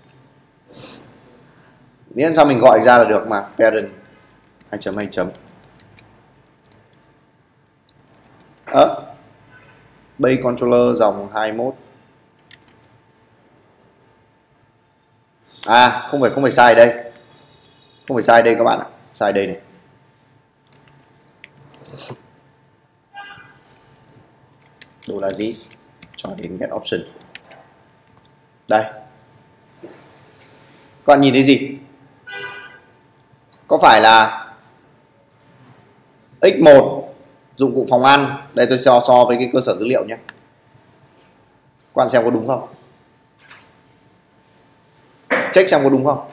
Miễn sao mình gọi ra là được mà. Parent hai chấm hai chấm. Ơ, à, base controller dòng hai mươi mốt. À, không phải không phải sai đây. Không phải sai đây các bạn ạ. Sai đây này. $this cho đến get option. Đây. Các bạn nhìn thấy gì? Có phải là ích một dụng cụ phòng ăn. Đây tôi so so với cái cơ sở dữ liệu nhé. Các bạn xem có đúng không? Check xem có đúng không?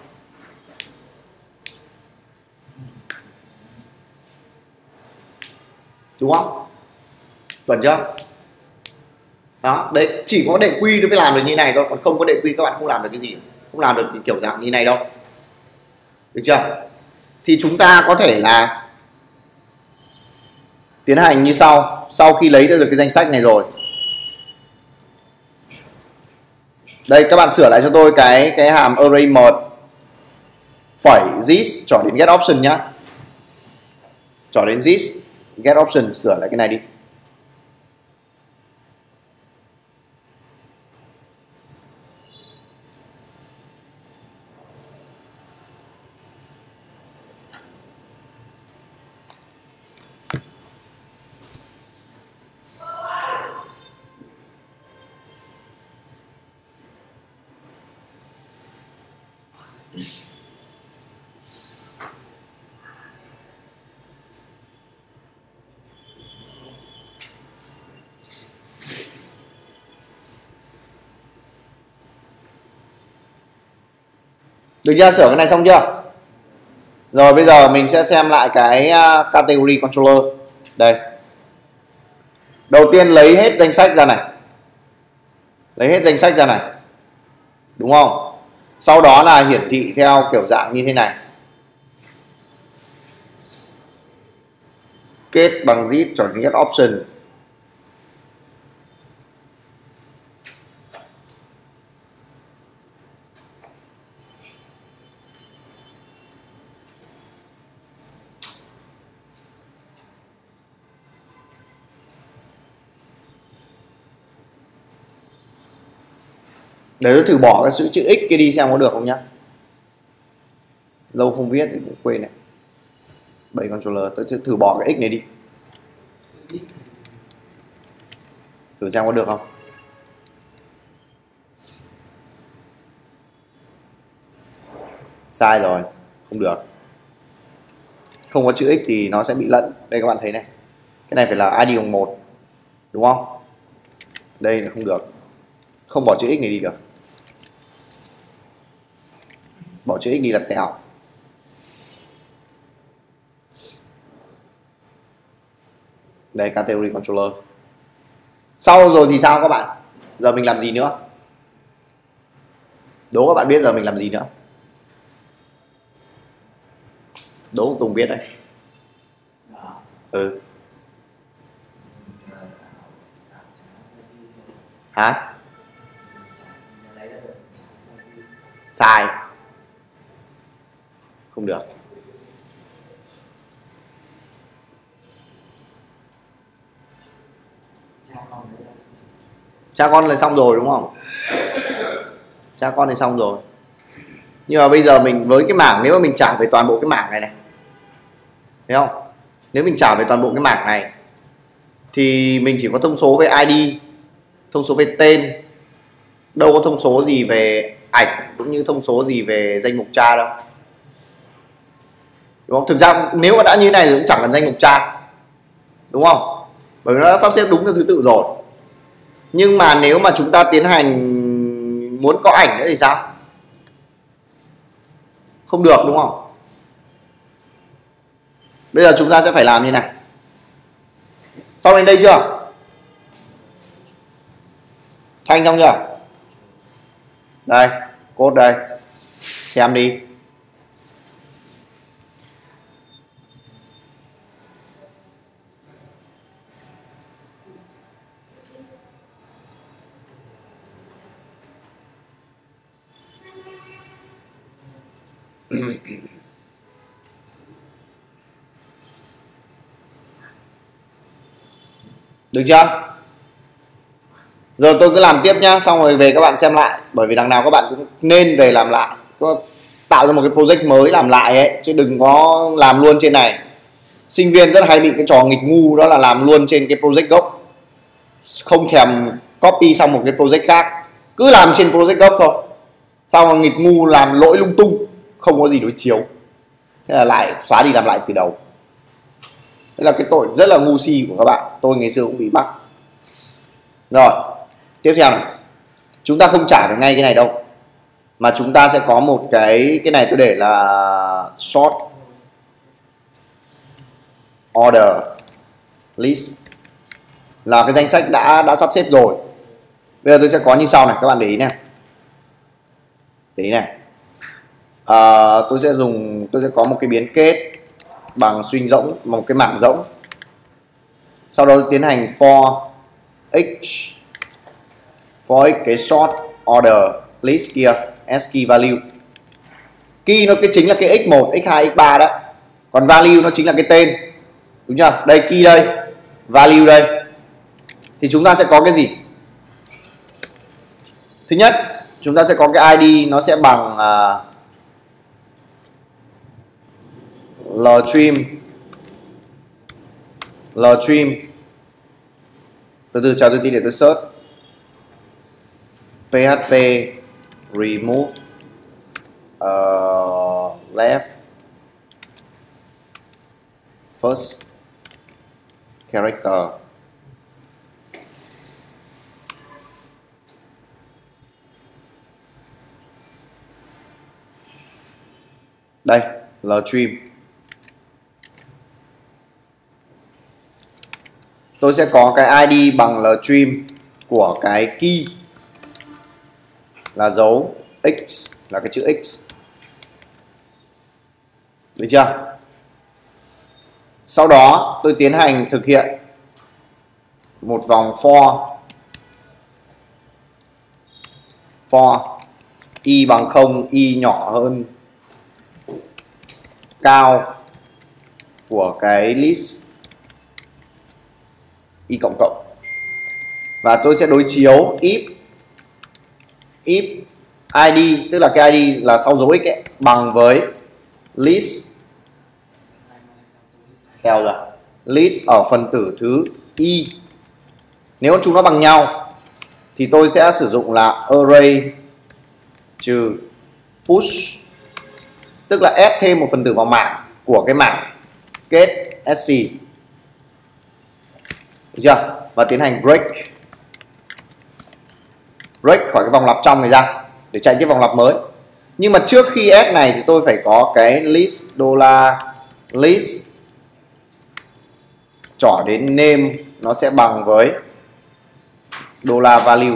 Đúng không? Chuẩn chưa? Đó, đấy, chỉ có đệ quy tôi mới làm được như này thôi, còn không có đệ quy các bạn không làm được cái gì, không làm được kiểu dạng như này đâu. Được chưa? Thì chúng ta có thể là tiến hành như sau. Sau khi lấy được cái danh sách này rồi, đây các bạn sửa lại cho tôi cái cái hàm array một phẩy this trỏ đến get option nhá. Trỏ đến this get option, sửa lại cái này đi. Được chưa? Sửa cái này xong chưa? Rồi bây giờ mình sẽ xem lại cái uh, category controller. Đây. Đầu tiên lấy hết danh sách ra này. Lấy hết danh sách ra này. Đúng không? Sau đó là hiển thị theo kiểu dạng như thế này. Kết bằng zip chuẩn nhất option. Để tôi thử bỏ cái chữ x kia đi xem có được không nhá. Lâu không viết thì cũng quên này. bảy controller, tôi sẽ thử bỏ cái x này đi. Thử xem có được không. Sai rồi, không được. Không có chữ x thì nó sẽ bị lẫn. Đây các bạn thấy này. Cái này phải là i đê bằng một. Đúng không? Đây là không được. Không bỏ chữ x này đi được. Bỏ chữ x đi là tèo. Đây category controller. Sau rồi thì sao các bạn? Giờ mình làm gì nữa? Đố các bạn biết giờ mình làm gì nữa? Đố Tùng biết đây. Ừ. Hả? Sai. Không được. Cha con là xong rồi đúng không? Cha con thì xong rồi. Nhưng mà bây giờ mình với cái mảng, nếu mà mình trả về toàn bộ cái mảng này này, thấy không? Nếu mình trả về toàn bộ cái mảng này thì mình chỉ có thông số về i đê, thông số về tên, đâu có thông số gì về ảnh cũng như thông số gì về danh mục cha đâu. Đúng không? Thực ra nếu mà đã như này thì cũng chẳng cần danh mục cha. Đúng không? Bởi vì nó đã sắp xếp đúng theo thứ tự rồi. Nhưng mà nếu mà chúng ta tiến hành muốn có ảnh nữa thì sao? Không được đúng không? Bây giờ chúng ta sẽ phải làm như này. Xong đến đây chưa? Thanh xong chưa? Đây, code đây. Xem đi. Được chưa? Giờ tôi cứ làm tiếp nhá, xong rồi về các bạn xem lại. Bởi vì đằng nào các bạn cũng nên về làm lại, tạo ra một cái project mới làm lại ấy, chứ đừng có làm luôn trên này. Sinh viên rất hay bị cái trò nghịch ngu đó là làm luôn trên cái project gốc, không thèm copy sang một cái project khác, cứ làm trên project gốc thôi, sau rồi nghịch ngu làm lỗi lung tung, không có gì đối chiếu, thế là lại xóa đi làm lại từ đầu. Đây là cái tội rất là ngu si của các bạn, tôi ngày xưa cũng bị mắc. Rồi tiếp theo này, chúng ta không trả về ngay cái này đâu, mà chúng ta sẽ có một cái cái này tôi để là short order list, là cái danh sách đã đã sắp xếp rồi. Bây giờ tôi sẽ có như sau này, các bạn để ý này, để ý này. À, tôi sẽ dùng tôi sẽ có một cái biến kết bằng string rỗng, một cái mảng rỗng, sau đó tiến hành for x for x cái short order list kia, s key value. Key nó cái chính là cái x một, x hai, x ba đó, còn value nó chính là cái tên, đúng chưa? Đây key đây, value đây, thì chúng ta sẽ có cái gì? Thứ nhất, chúng ta sẽ có cái i đê, nó sẽ bằng uh, lstream lstream từ từ chờ tôi tí để tôi search php remove uh, left first character. Đây, lstream. Tôi sẽ có cái i đê bằng lstream của cái key là dấu x, là cái chữ x. Được chưa? Sau đó tôi tiến hành thực hiện một vòng for for y bằng không, y nhỏ hơn cao của cái list y cộng cộng, và tôi sẽ đối chiếu if if i đê, tức là cái i đê là sau dấu x ấy, bằng với list theo là list ở phần tử thứ y. Nếu chúng nó bằng nhau thì tôi sẽ sử dụng là array trừ push, tức là ép thêm một phần tử vào mảng của cái mảng kết sc. Được chưa? Và tiến hành break break khỏi cái vòng lặp trong này ra để chạy cái vòng lặp mới. Nhưng mà trước khi add này thì tôi phải có cái list dollar list trỏ đến name, nó sẽ bằng với dollar value.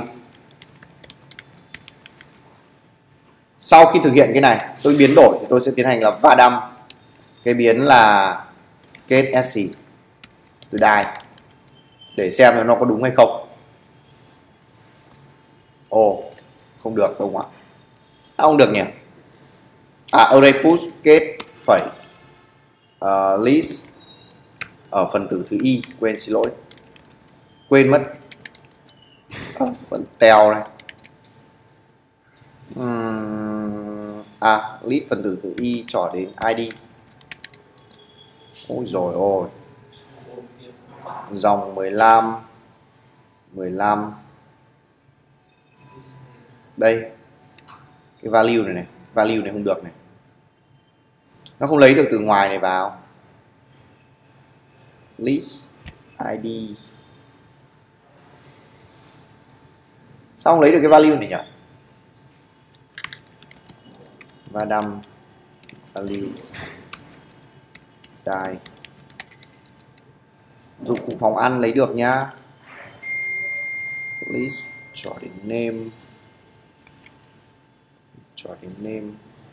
Sau khi thực hiện cái này, tôi biến đổi thì tôi sẽ tiến hành là va đâm cái biến là kết sc từ đài để xem nó có đúng hay không. Ồ, không được đúng không ạ? À, không được nhỉ? À, array push kết phẩy uh, list ở phần tử thứ y, quên, xin lỗi, quên mất, à, vẫn teo này. Uhm, à, list phần tử thứ y trỏ đến i đê. Ôi rồi ôi, dòng mười lăm mười lăm đây, cái value này này, value này không được này, nó không lấy được từ ngoài này vào list i đê. Sao không lấy được cái value này nhỉ? Và đâm value die, dụng cụ phòng ăn lấy được nhá. List cho đến name, cho đến name,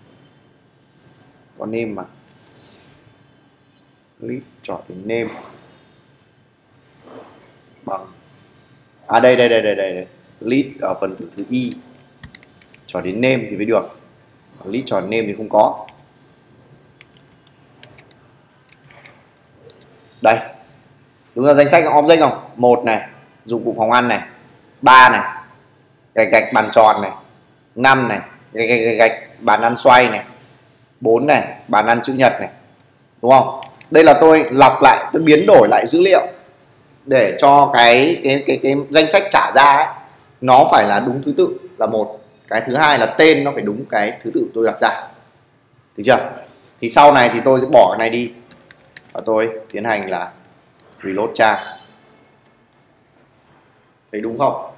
có name mà, list cho đến name bằng, à đây đây đây đây đây, đây. List ở phần tử thứ y cho đến name thì mới được, list cho đến name thì không có. Đây, đúng là danh sách object không? Một này, dụng cụ phòng ăn này, ba này, gạch gạch bàn tròn này, năm này, gạch gạch, gạch, gạch bàn ăn xoay này, bốn này, bàn ăn chữ nhật này, đúng không? Đây là tôi lọc lại, tôi biến đổi lại dữ liệu để cho cái cái cái cái danh sách trả ra ấy, nó phải là đúng thứ tự là một, cái thứ hai là tên nó phải đúng cái thứ tự tôi đặt ra. Được chưa? Thì sau này thì tôi sẽ bỏ cái này đi và tôi tiến hành là reload tra. Thấy đúng không?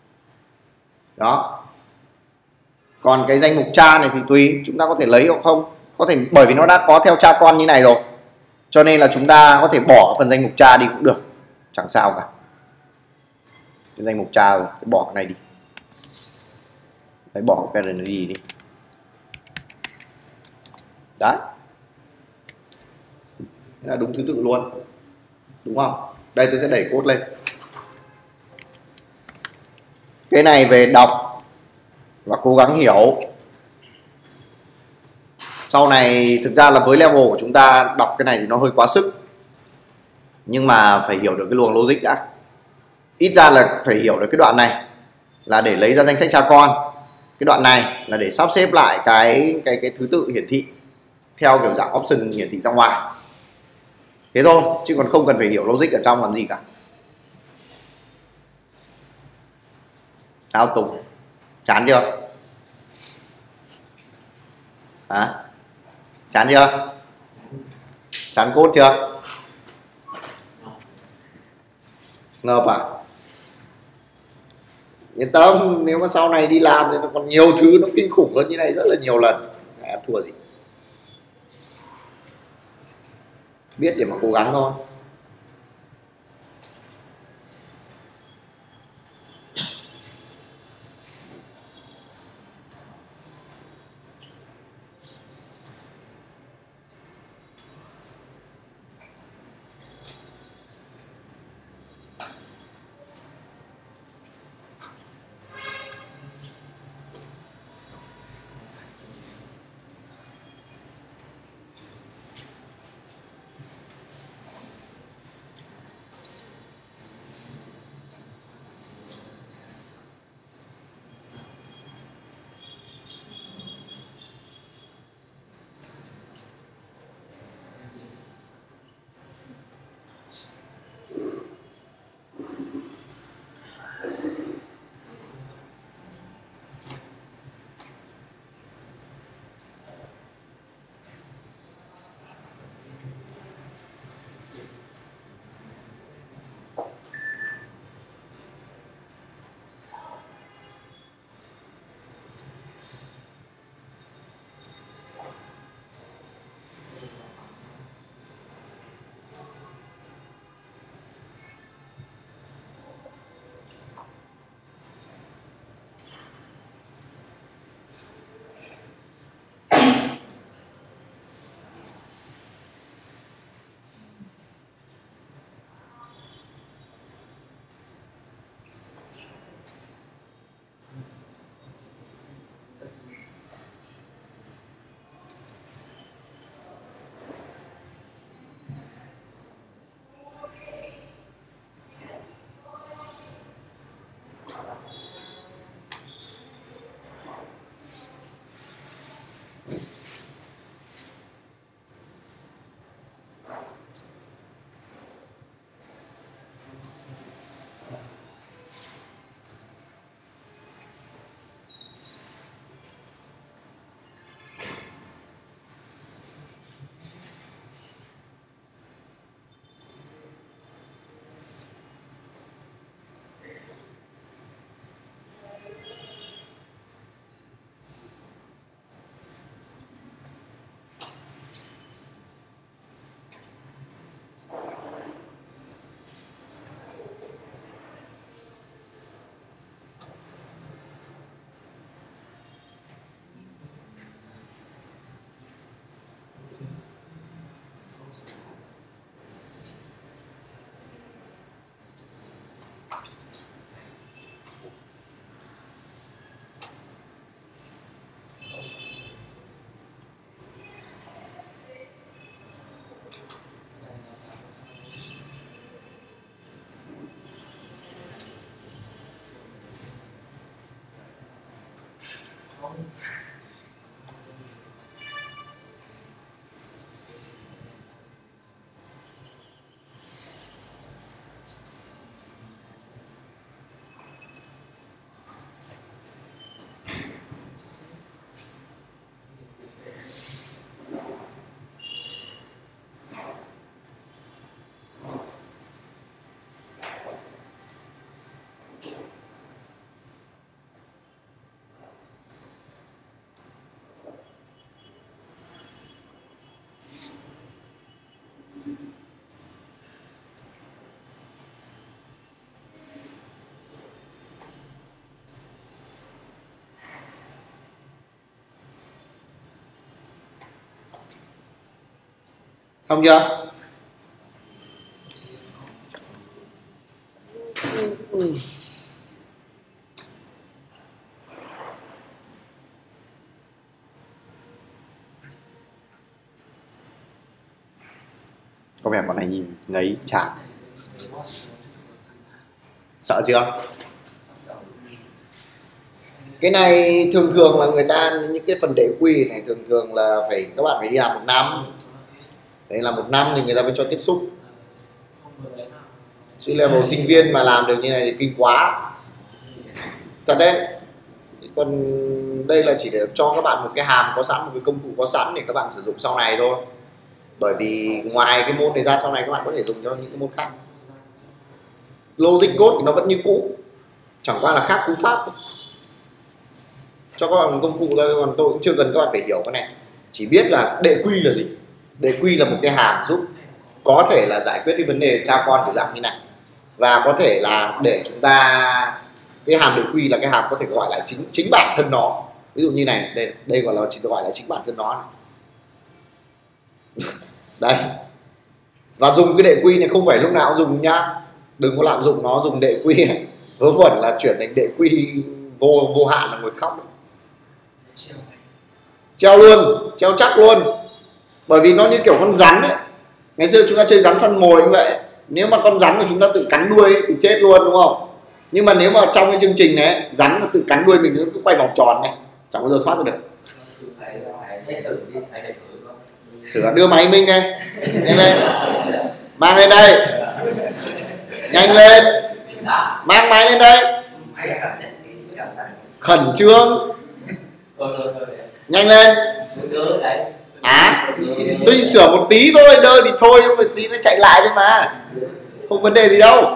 Đó. Còn cái danh mục cha này thì tùy, chúng ta có thể lấy hoặc không, có thể, bởi vì nó đã có theo cha con như này rồi, cho nên là chúng ta có thể bỏ phần danh mục cha đi cũng được, chẳng sao cả. Cái danh mục cha rồi, bỏ cái này đi. Đấy, bỏ cái parent đi đi. Đấy. Thế là đúng thứ tự luôn. Đúng không? Đây tôi sẽ đẩy code lên. Cái này về đọc và cố gắng hiểu. Sau này thực ra là với level của chúng ta đọc cái này thì nó hơi quá sức, nhưng mà phải hiểu được cái luồng logic đã. Ít ra là phải hiểu được cái đoạn này là để lấy ra danh sách cha con, cái đoạn này là để sắp xếp lại cái cái cái thứ tự hiển thị theo kiểu dạng option hiển thị ra ngoài. Thế thôi, chứ còn không cần phải hiểu logic ở trong làm gì cả. Tao Tùng, chán chưa? Hả? Chán chưa? Chán code chưa? Ngợp à? Yên tâm, nếu mà sau này đi làm thì nó còn nhiều thứ nó kinh khủng hơn như này rất là nhiều lần. À, thua gì? biết để mà cố gắng thôi. Xong chưa? Có vẻ bọn này nhìn ngấy chán. Sợ chưa? Cái này thường thường là người ta, những cái phần đế quy này thường thường là phải các bạn phải đi làm một năm. Đấy là một năm thì người ta mới cho tiếp xúc. Chứ level sinh viên mà làm được như này thì kinh quá. Thật đấy. Còn đây là chỉ để cho các bạn một cái hàm có sẵn, một cái công cụ có sẵn để các bạn sử dụng sau này thôi. Bởi vì ngoài cái môn này ra sau này các bạn có thể dùng cho những cái môn khác. Logic code thì nó vẫn như cũ, chẳng qua là khác cú pháp thôi. Cho các bạn một công cụ thôi, còn tôi cũng chưa cần các bạn phải hiểu cái này. Chỉ biết là đệ quy là gì. Đệ quy là một cái hàm giúp có thể là giải quyết cái vấn đề cha con kiểu dạng như này, và có thể là để chúng ta cái hàm đệ quy là cái hàm có thể gọi là chính chính bản thân nó. Ví dụ như này, đây đây gọi là chỉ gọi là chính bản thân nó này. Đây, và dùng cái đệ quy này không phải lúc nào cũng dùng nhá, đừng có lạm dụng nó. Dùng đệ quy vớ vẩn là chuyển thành đệ quy vô vô hạn là ngồi khóc đấy. Treo luôn, treo chắc luôn, bởi vì nó như kiểu con rắn ấy. Ngày xưa chúng ta chơi rắn săn mồi như vậy, nếu mà con rắn của chúng ta tự cắn đuôi ấy, thì chết luôn, đúng không? Nhưng mà nếu mà trong cái chương trình này rắn mà tự cắn đuôi mình nó cứ quay vòng tròn này, chẳng bao giờ thoát được. Thử đưa máy mình đây, nhanh lên, mang lên đây, nhanh lên, mang máy lên đây, khẩn trương, nhanh lên. À, tôi chỉ sửa một tí thôi, đơ thì thôi, nhưng mà tí nó chạy lại thôi mà, không vấn đề gì đâu.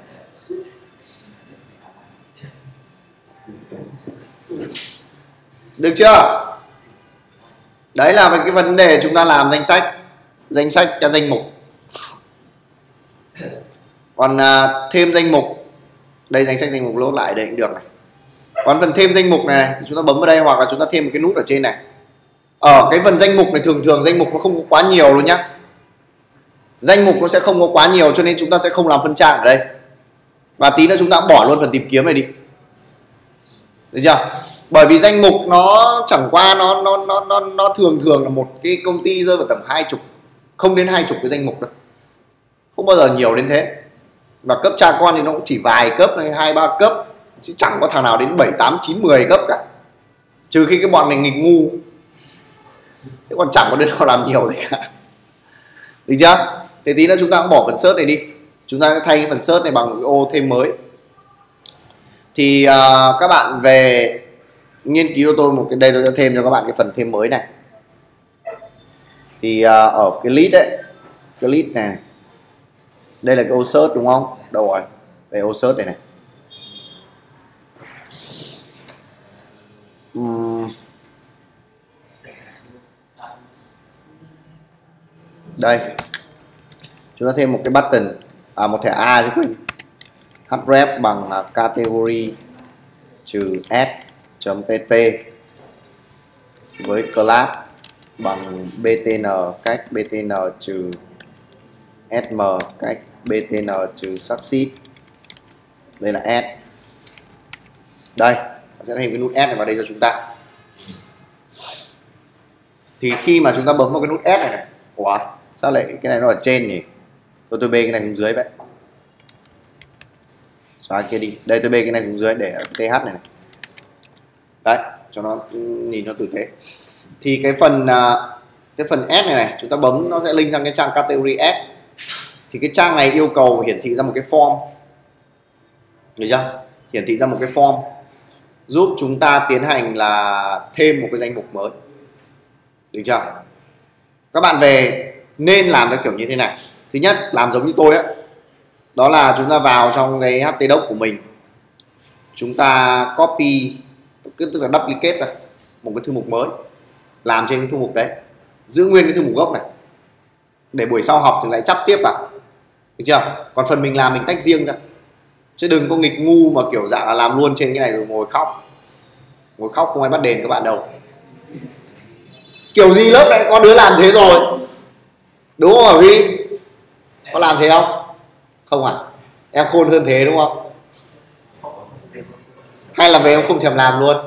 Được chưa? Đấy là cái vấn đề chúng ta làm danh sách, danh sách cho danh mục. Còn à, thêm danh mục, đây danh sách danh mục lốt lại đây cũng được này. Còn phần thêm danh mục này thì chúng ta bấm vào đây, hoặc là chúng ta thêm một cái nút ở trên này. Ở cái phần danh mục này thường thường danh mục nó không có quá nhiều luôn nhá. Danh mục nó sẽ không có quá nhiều, cho nên chúng ta sẽ không làm phân trang ở đây. Và tí nữa chúng ta bỏ luôn phần tìm kiếm này đi. Được chưa? Bởi vì danh mục nó chẳng qua nó nó nó nó, nó thường thường là một cái công ty rơi vào tầm hai chục, không đến hai chục cái danh mục đâu, không bao giờ nhiều đến thế. Và cấp cha con thì nó cũng chỉ vài cấp hay hai ba cấp, chứ chẳng có thằng nào đến bảy tám chín mười cấp cả, trừ khi cái bọn này nghịch ngu, chứ còn chẳng có đứa nào làm nhiều gì cả. Được chưa? Thế tí nữa chúng ta cũng bỏ phần search này đi, chúng ta sẽ thay cái phần search này bằng một cái ô thêm mới. Thì uh, các bạn về nghiên cứu cho tôi một cái, đây tôi sẽ thêm cho các bạn cái phần thêm mới này. Thì uh, ở cái list ấy, cái list này, đây là cái ô search đúng không? Đâu rồi? Đây ô search này này. Uhm. Đây, chúng ta thêm một cái button, à, một thẻ A chứ quên. href bằng uh, category trừ s.pp với class bằng btn cách btn trừ sm cách btn trừ succeed. Đây là s. Đây, sẽ thêm cái nút S này vào đây cho chúng ta. Thì khi mà chúng ta bấm vào cái nút S này này, ủa sao lại cái này nó ở trên nhỉ? Tôi tôi bê cái này xuống dưới vậy. Xóa kia đi. Đây tôi bê cái này xuống dưới để ở th này này. Đấy, cho nó nhìn nó tử tế. Thì cái phần cái phần S này này, chúng ta bấm nó sẽ link sang cái trang category S. Thì cái trang này yêu cầu hiển thị ra một cái form. Được chưa? Hiển thị ra một cái form giúp chúng ta tiến hành là thêm một cái danh mục mới. Được chưa? Các bạn về nên làm cái kiểu như thế này. Thứ nhất, làm giống như tôi á. Đó là chúng ta vào trong cái htdoc của mình, chúng ta copy, tức là duplicate ra một cái thư mục mới, làm trên cái thư mục đấy, giữ nguyên cái thư mục gốc này, để buổi sau học thì lại chắp tiếp vào. Được chưa? Còn phần mình làm mình tách riêng ra, chứ đừng có nghịch ngu mà kiểu dạng là làm luôn trên cái này rồi ngồi khóc. Ngồi khóc không ai bắt đền các bạn đâu. Kiểu gì lớp này có đứa làm thế rồi, đúng không hả Vi? Có làm thế không? Không à? Em khôn hơn thế đúng không? Hay là về em không thèm làm luôn?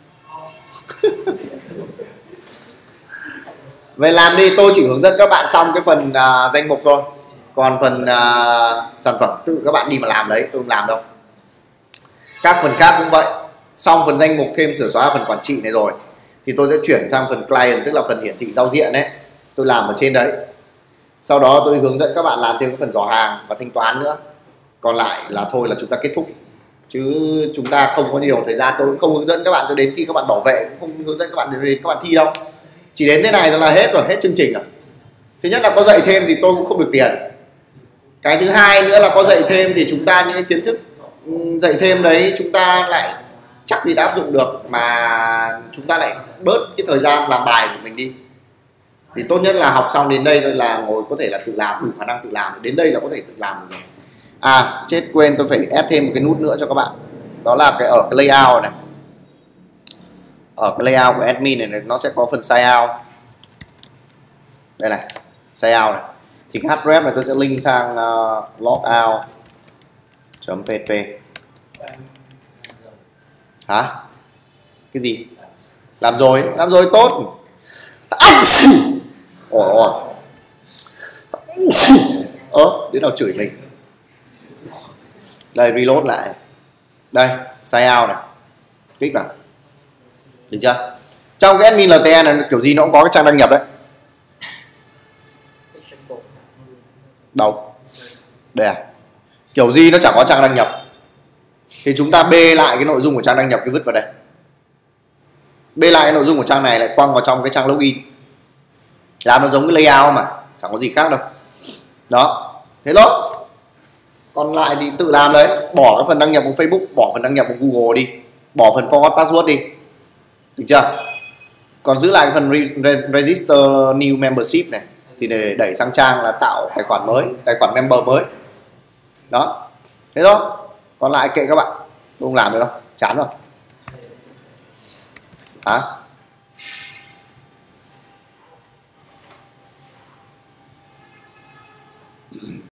Vậy làm đi, tôi chỉ hướng dẫn các bạn xong cái phần uh, danh mục thôi. Còn phần uh, sản phẩm tự các bạn đi mà làm đấy, tôi không làm đâu. Các phần khác cũng vậy. Xong phần danh mục thêm sửa xóa phần quản trị này rồi, thì tôi sẽ chuyển sang phần client, tức là phần hiển thị giao diện đấy. Tôi làm ở trên đấy. Sau đó tôi hướng dẫn các bạn làm thêm cái phần dò hàng và thanh toán nữa. Còn lại là thôi là chúng ta kết thúc. Chứ chúng ta không có nhiều thời gian. Tôi cũng không hướng dẫn các bạn cho đến khi các bạn bảo vệ, cũng không hướng dẫn các bạn đến các bạn thi đâu. Chỉ đến thế này là hết rồi, hết chương trình rồi. Thứ nhất là có dạy thêm thì tôi cũng không được tiền. Cái thứ hai nữa là có dạy thêm thì chúng ta những cái kiến thức dạy thêm đấy chúng ta lại chắc gì đã áp dụng được, mà chúng ta lại bớt cái thời gian làm bài của mình đi. Thì tốt nhất là học xong đến đây thôi là ngồi có thể là tự làm, đủ khả năng tự làm, đến đây là có thể tự làm được rồi. À chết quên, tôi phải add thêm một cái nút nữa cho các bạn, đó là cái ở cái layout này, ở cái layout của admin này, này nó sẽ có phần sign out đây này, sign out này, thì cái href này tôi sẽ link sang uh, logout chấm pp. Hả? Cái gì? Làm rồi, làm rồi, tốt. Ồ ồ. Ơ, đứa nào chửi mình. Đây, reload lại. Đây, sign out này. Kích vào. Được chưa? Trong cái admin lờ tê e này kiểu gì nó cũng có cái trang đăng nhập đấy. Đâu? Đây à? Kiểu gì nó chẳng có trang đăng nhập. Thì chúng ta bê lại cái nội dung của trang đăng nhập, cái vứt vào đây. Bê lại cái nội dung của trang này lại quăng vào trong cái trang login. Làm nó giống cái layout mà, chẳng có gì khác đâu. Đó, thế thôi. Còn lại thì tự làm đấy, bỏ cái phần đăng nhập của Facebook, bỏ phần đăng nhập của Google đi, bỏ phần forward password đi. Được chưa? Còn giữ lại cái phần re register new membership này thì để đẩy sang trang là tạo tài khoản mới, tài khoản member mới. Đó. Thế thôi. Còn lại kệ các bạn, không làm được đâu, chán rồi. Hả?